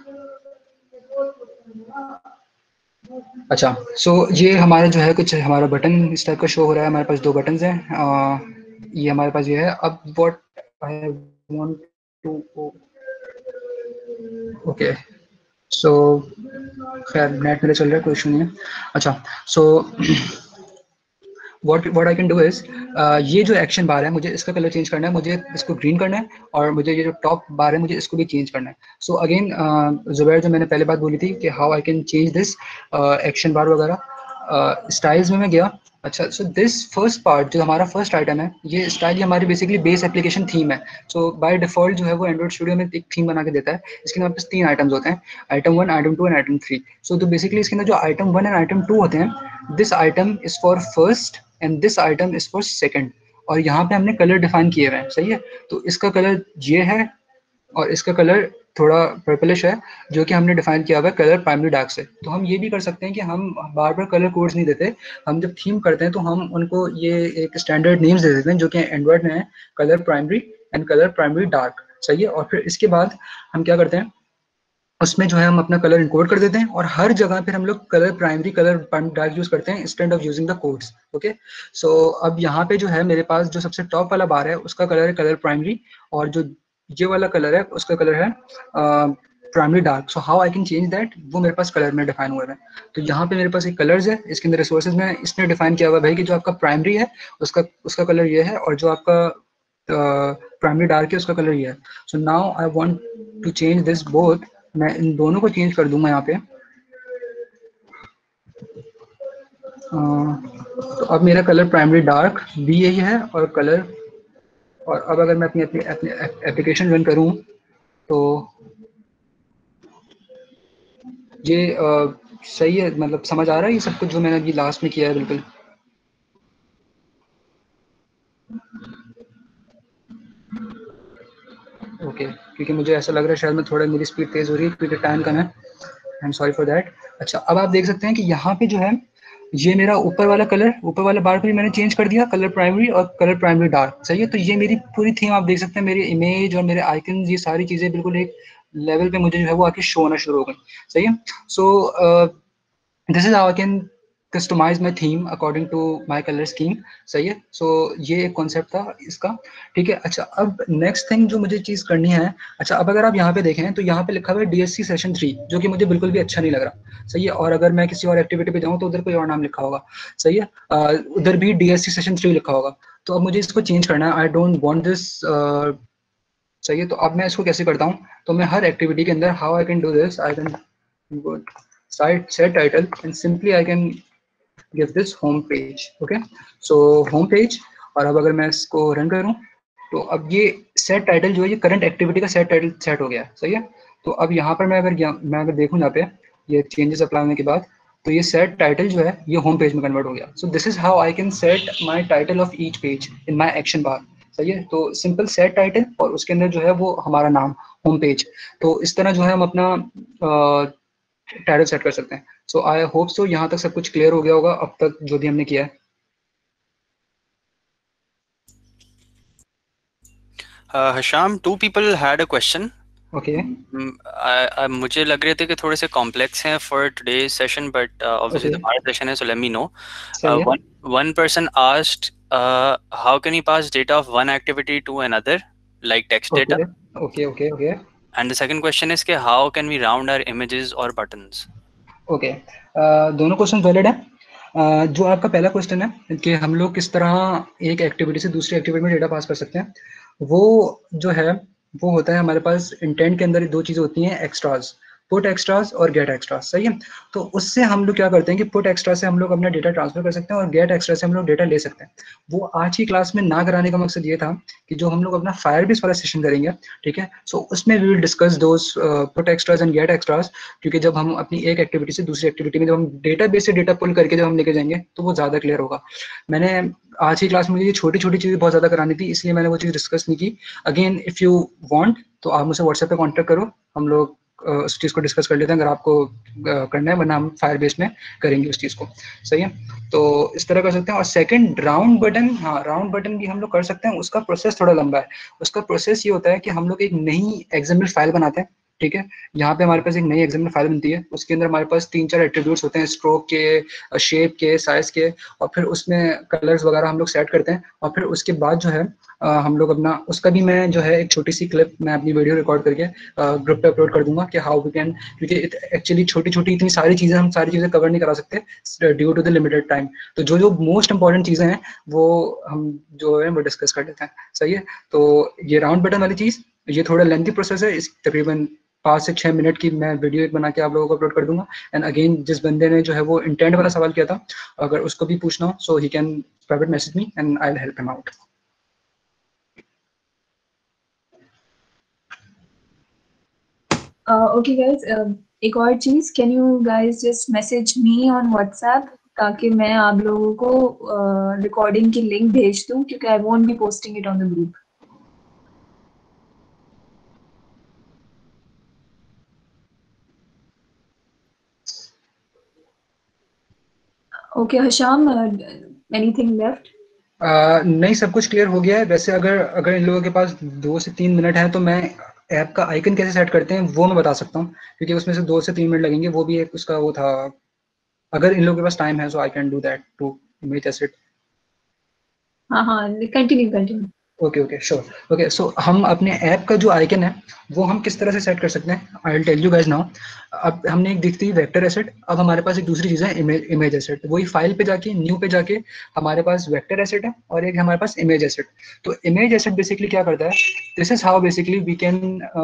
अच्छा, सो ये हमारा जो है कुछ हमारा बटन इस टाइप का शो हो रहा है। हमारे पास दो बटन हैं, ये हमारे पास ये है। अब what I want to, okay, so खैर नेट मेरा चल रहा है, कोई इशू नहीं है। अच्छा, so what I can do is, ये जो एक्शन बार है मुझे इसका कलर चेंज करना है, मुझे इसको ग्रीन करना है, और मुझे ये जो टॉप बार है मुझे इसको भी चेंज करना है। सो अगेन जुबैर, जो मैंने पहले बात बोली थी कि how I can change this action bar वगैरह, स्टाइल्स में मैं गया। अच्छा, सो दिस फर्स्ट पार्ट जो हमारा फर्स्ट आइटम है, ये स्टाइल ये हमारी बेसिकली बेस एप्लीकेशन थीम है। सो बाय डिफॉल्ट जो है वो एंड्रॉइड स्टूडियो में एक थीम बना के देता है। इसके हमारे पास 3 आइटम्स होते हैं, item 1, item 2 and item 3। So तो बेसिकली इसके अंदर जो आइटम 1 एंड आइटम 2 होते हैं, this item is for first and this item is for second, और यहाँ पे हमने कलर डिफाइन किए हुए हैं, सही है। तो इसका कलर ये है और इसका कलर थोड़ा पर्पलिश है, जो कि हमने डिफाइन किया हुआ है कलर प्राइमरी डार्क से। तो हम ये भी कर सकते हैं कि हम बार बार कलर कोड्स नहीं देते, हम जब थीम करते हैं तो हम उनको ये एक स्टैंडर्ड नेम्स दे देते हैं, जो कि एंड्रॉइड में है colour primary and colour primary dark, सही है। और फिर इसके बाद हम क्या करते हैं, उसमें जो है हम अपना कलर इनकोड कर देते हैं, और हर जगह फिर हम लोग colour primary colour dark use करते हैं instead of using the codes. Okay, so अब यहाँ पे जो है मेरे पास जो सबसे टॉप वाला बार है उसका कलर है कलर प्राइमरी, और जो ये वाला कलर है उसका कलर है primary dark. So how I can change that, वो मेरे पास कलर में डिफाइन हुए हैं। तो यहाँ पे मेरे पास एक कलर्स है, इसके अंदर रिसोर्सेज में इसने डिफाइन किया हुआ है भाई कि जो आपका प्राइमरी है उसका कलर ये है, और जो आपका प्राइमरी डार्क है उसका कलर ये है। So now I want to change this both, मैं इन दोनों को चेंज कर दूंगा यहाँ पे। तो अब मेरा कलर प्राइमरी डार्क भी यही है और कलर, और अब अगर मैं अपनी अपनी अपनी एप्लीकेशन रन करूँ तो ये सही है, मतलब समझ आ रहा है ये सब कुछ जो मैंने अभी लास्ट में किया है बिल्कुल। ओके, क्योंकि मुझे ऐसा लग रहा है शायद मैं थोड़ा मेरी स्पीड तेज हो रही है क्योंकि टाइम कम है, I am sorry for that. अच्छा, अब आप देख सकते हैं कि यहाँ पे जो है ये मेरा ऊपर वाला कलर, ऊपर वाला बार को भी मैंने चेंज कर दिया, कलर प्राइमरी और कलर प्राइमरी डार्क, सही है। तो ये मेरी पूरी थीम आप देख सकते हैं, मेरी इमेज और मेरे आइकन, ये सारी चीजें बिल्कुल एक लेवल पे मुझे जो है वो आके शो होना शुरू हो गई, सही है। So this is how I can customise my theme according to my colour scheme, सही है। सो ये एक कॉन्सेप्ट था इसका, ठीक है। अच्छा, अब नेक्स्ट थिंग जो मुझे चीज़ करनी है, अच्छा अब अगर आप यहाँ पे देखें तो यहाँ पे लिखा हुआ है DSC सेशन 3, जो कि मुझे बिल्कुल भी अच्छा नहीं लग रहा, सही है। और अगर मैं किसी और एक्टिविटी पे जाऊँ तो उधर कोई और नाम लिखा होगा, सही है, उधर भी DSC सेशन 3 लिखा होगा। तो अब मुझे इसको चेंज करना है, आई डोंट वॉन्ट दिस, सही है। तो अब मैं इसको कैसे करता हूँ, तो मैं हर एक्टिविटी के अंदर how I can do this, I can go set title and simply I can give this home page, okay, so home page। और अब अगर मैं इसको रन करूं तो अब ये सेट टाइटल जो है ये करंट एक्टिविटी का सेट टाइटल सेट हो गया है, सही है। तो अब यहाँ पर मैं अगर देखूं यहाँ पे ये चेंजेस अप्लाई होने के बाद, तो ये सेट टाइटल जो है ये होम पेज में कन्वर्ट हो गया। So this is how I can set my title of each page in my action bar, सही है। तो सिंपल सेट टाइटल और उसके अंदर जो है वो हमारा नाम होम पेज, तो इस तरह जो है हम अपना टाइटल सेट कर सकते हैं। सो आई होप सो यहाँ तक सब कुछ क्लियर हो गया होगा अब तक जो भी हमने किया है। Hisham, two people had a question. Okay मुझे लग रहे थे कि थोड़े से कॉम्प्लेक्स हैं for today's session, but obviously okay हमारा सेशन है, सो लेट मी नो. सही है One person asked, how can you pass data of one activity to another, like text data? Okay okay okay okay And the second question is, how can we round our images or buttons? Okay दोनों question valid है। जो आपका पहला question है कि हम लोग किस तरह एक एक्टिविटी से दूसरी एक्टिविटी में डेटा पास कर सकते हैं, वो जो है वो होता है हमारे पास इंटेंट के अंदर दो चीज़ें होती हैं, एक्स्ट्राज, पुट एक्स्ट्राज और गेट एक्स्ट्राज, सही है। तो उससे हम लोग क्या करते हैं कि पुट एक्स्ट्रा से हम लोग अपना डेटा ट्रांसफर कर सकते हैं और गेट एक्स्ट्रा से हम लोग डेटा ले सकते हैं। वो आज की क्लास में ना कराने का मकसद ये था कि जो हम लोग अपना फायरबेस वाला सेशन करेंगे, ठीक है, सो उसमें we will discuss those put extras and get extras, क्योंकि जब हम अपनी एक एक्टिविटी से दूसरी एक्टिविटी में जब हम डेटाबेस से डेटा पुल करके जब हम लेके जाएंगे तो वो ज़्यादा क्लियर होगा। मैंने आज की क्लास में मुझे ये छोटी छोटी चीज़ें बहुत ज़्यादा करानी थी, इसलिए मैंने वो चीज़ डिस्कस नहीं की। अगेन इफ़ यू वांट तो आप मुझसे व्हाट्सएप पे कांटेक्ट करो, हम लोग उस चीज़ को डिस्कस कर लेते हैं अगर आपको करना है, वरना हम फायरबेस में करेंगे उस चीज़ को, सही है। तो इस तरह कर सकते हैं। और सेकंड राउंड बटन, हाँ राउंड बटन भी हम लोग कर सकते हैं, उसका प्रोसेस थोड़ा लंबा है। उसका प्रोसेस ये होता है कि हम लोग एक नई एक्सएमएल फाइल बनाते हैं, ठीक है। यहाँ पे हमारे पास एक नई एक्सएमएल फाइल बनती है, उसके अंदर हमारे पास 3-4 एट्रीब्यूट्स होते हैं, स्ट्रोक के, शेप के, साइज के, और फिर उसमें कलर्स वगैरह हम लोग सेट करते हैं। और फिर उसके बाद जो है हम लोग अपना, उसका भी मैं जो है एक छोटी सी क्लिप मैं अपनी वीडियो रिकॉर्ड करके ग्रुप पे अपलोड कर दूंगा कि हाउ वी कैन, क्योंकि एक्चुअली छोटी छोटी इतनी सारी चीज़ें हम सारी चीज़ें कवर नहीं करा सकते due to the limited time. तो जो जो मोस्ट इंपॉर्टेंट चीज़ें हैं वो हम जो है वो डिस्कस कर लेते हैं, सही है। तो ये राउंड बटन वाली चीज़, ये थोड़ा लेंथी प्रोसेस है, इस तकरीबन 5 से 6 मिनट की मैं वीडियो एक बना के आप लोगों को अपलोड कर दूंगा। एंड अगेन जिस बंदे ने जो है वो इंटेंट वाला सवाल किया था, अगर उसको भी पूछना हो so he can private message me and I will help him out. Okay guys, एक और चीज, can you guys just message me on WhatsApp ताकि मैं आप लोगों को रिकॉर्डिंग की लिंक भेज दूं, क्योंकि I won't be posting it on the group. Okay Hasham, anything left? नहीं, सब कुछ क्लियर हो गया है। वैसे अगर अगर इन लोगों के पास 2 से 3 मिनट है तो मैं ऐप का आइकन कैसे सेट करते हैं वो मैं बता सकता हूँ, क्योंकि उसमें से 2 से 3 मिनट लगेंगे, वो भी एक उसका वो था। अगर इन लोगों के पास टाइम है so I can do that to make it. हाँ हाँ, continue continue. Okay okay sure. Okay so हम अपने ऐप का जो आइकन है वो हम किस तरह से सेट कर सकते हैं, I will tell you guys now. अब हमने एक दिखती है वेक्टर एसेट, अब हमारे पास एक दूसरी चीज़ है इमेज एसेट। वही फाइल पे जाके न्यू पे जाके हमारे पास वेक्टर एसेट है और एक हमारे पास इमेज एसेट। तो इमेज एसेट बेसिकली क्या करता है, this is how basically we can,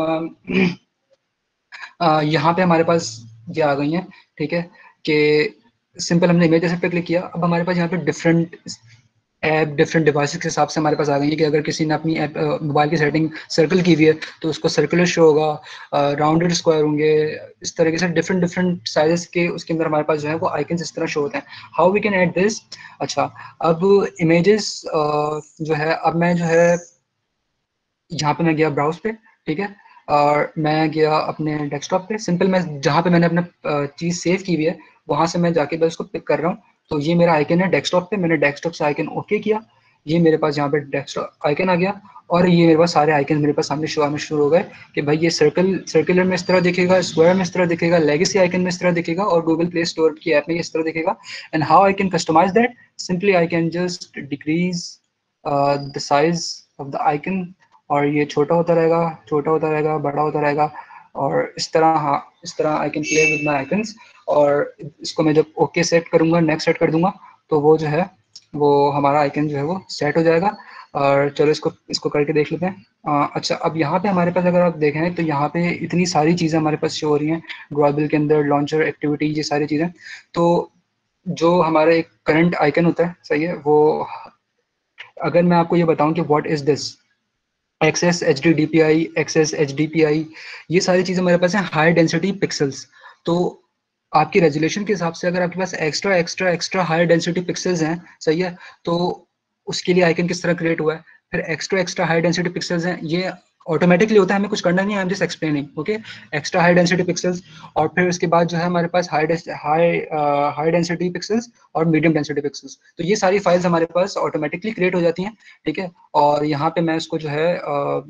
यहाँ पे हमारे पास ये आ गई हैं, ठीक है, कि सिंपल हमने इमेज एसेट पे क्लिक किया। अब हमारे पास यहाँ पे डिफरेंट ऐप डिफरेंट डिवाइसेस के हिसाब से हमारे पास आ गई है कि अगर किसी ने अपनी ऐप मोबाइल की सेटिंग सर्कल की हुई है तो उसको सर्कुलर शो होगा, राउंडेड स्क्वायर होंगे, इस तरीके से डिफरेंट डिफरेंट साइजेस के उसके अंदर हमारे पास जो है वो आइकन्स इस तरह शो होते हैं। How we can add this. अच्छा, अब इमेजेस जो है, अब मैं जो है यहाँ पे मैं गया ब्राउज पे, ठीक है, और मैं गया अपने डेस्कटॉप पे। सिंपल मैं जहाँ पे मैंने अपना चीज़ सेव की हुई है वहाँ से मैं जाके बस उसको पिक कर रहा हूँ। तो ये मेरा आइकन है डेस्कटॉप पे, मैंने डेस्कटॉप से आइकन ओके किया, ये मेरे पास यहाँ पे डेस्कटॉप आइकन आ गया और ये मेरे पास सारे आइकन मेरे पास सामने शो आने शुरू हो गए कि भाई ये सर्कुलर में इस तरह दिखेगा, स्क्वायर में इस तरह दिखेगा, लेगेसी आइकन में इस तरह दिखेगा और गूगल प्ले स्टोर की ऐप में इस तरह दिखेगा। And how I can customise that, simply I can just decrease the size of the icon, और ये छोटा होता रहेगा, छोटा होता रहेगा, बड़ा होता रहेगा, और इस तरह, हाँ इस तरह I can play with my icons. और इसको मैं जब ओके सेट करूँगा, नेक्स्ट सेट कर दूंगा, तो वो जो है वो हमारा आइकन जो है वो सेट हो जाएगा। और चलो इसको इसको करके देख लेते हैं। अच्छा, अब यहाँ पे हमारे पास अगर आप देखें तो यहाँ पे इतनी सारी चीज़ें हमारे पास शो हो रही हैं, ड्रॉबिल के अंदर लॉन्चर एक्टिविटी, ये सारी चीज़ें। तो जो हमारा एक करंट आइकन होता है, सही है, वो अगर मैं आपको ये बताऊं कि what is this, XX H D D P I, XX H D P I, ये सारी चीज़ें हमारे पास हैं हाई डेंसिटी पिक्सल्स। तो आपकी रेजोल्यूशन के हिसाब से अगर आपके पास extra extra extra high density pixels हैं, सही है, तो उसके लिए आइकन किस तरह क्रिएट हुआ है। फिर extra extra high density pixels हैं, ये ऑटोमेटिकली होता है, हमें कुछ करना नहीं है, I am just explaining, okay. Extra high density pixels, और फिर उसके बाद जो है हमारे पास हाई डेंसिटी पिक्सल्स और मीडियम डेंसिटी पिक्सल्स। तो ये सारी फाइल्स हमारे पास ऑटोमेटिकली क्रिएट हो जाती हैं, ठीक है। और यहाँ पे मैं इसको जो है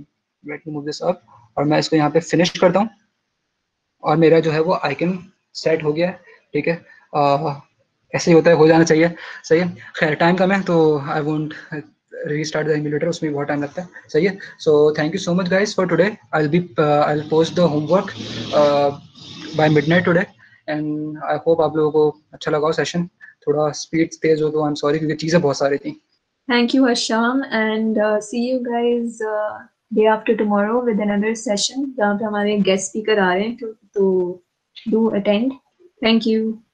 let me move this up, और मैं इसको यहाँ पे फिनिश करता हूँ और मेरा जो है वो आइकन सेट हो गया है, ठीक है। ऐसे ही होता है, हो जाना चाहिए, सही है। खैर टाइम कम है तो I won't restart the emulator, उसमें बहुत टाइम लगता है, सही है। So thank you so much guys for today. I will post the homework by midnight today, and I hope आप लोगों को अच्छा लगा हो सेशन। थोड़ा स्पीड तेज हो तो आई एम सॉरी, क्योंकि चीज़ें बहुत सारी थी। Thank you, Hasham, and see you guys day after tomorrow with another session जहाँ पे हमारे guest speaker आ रहे हैं, तो do attend. Thank you.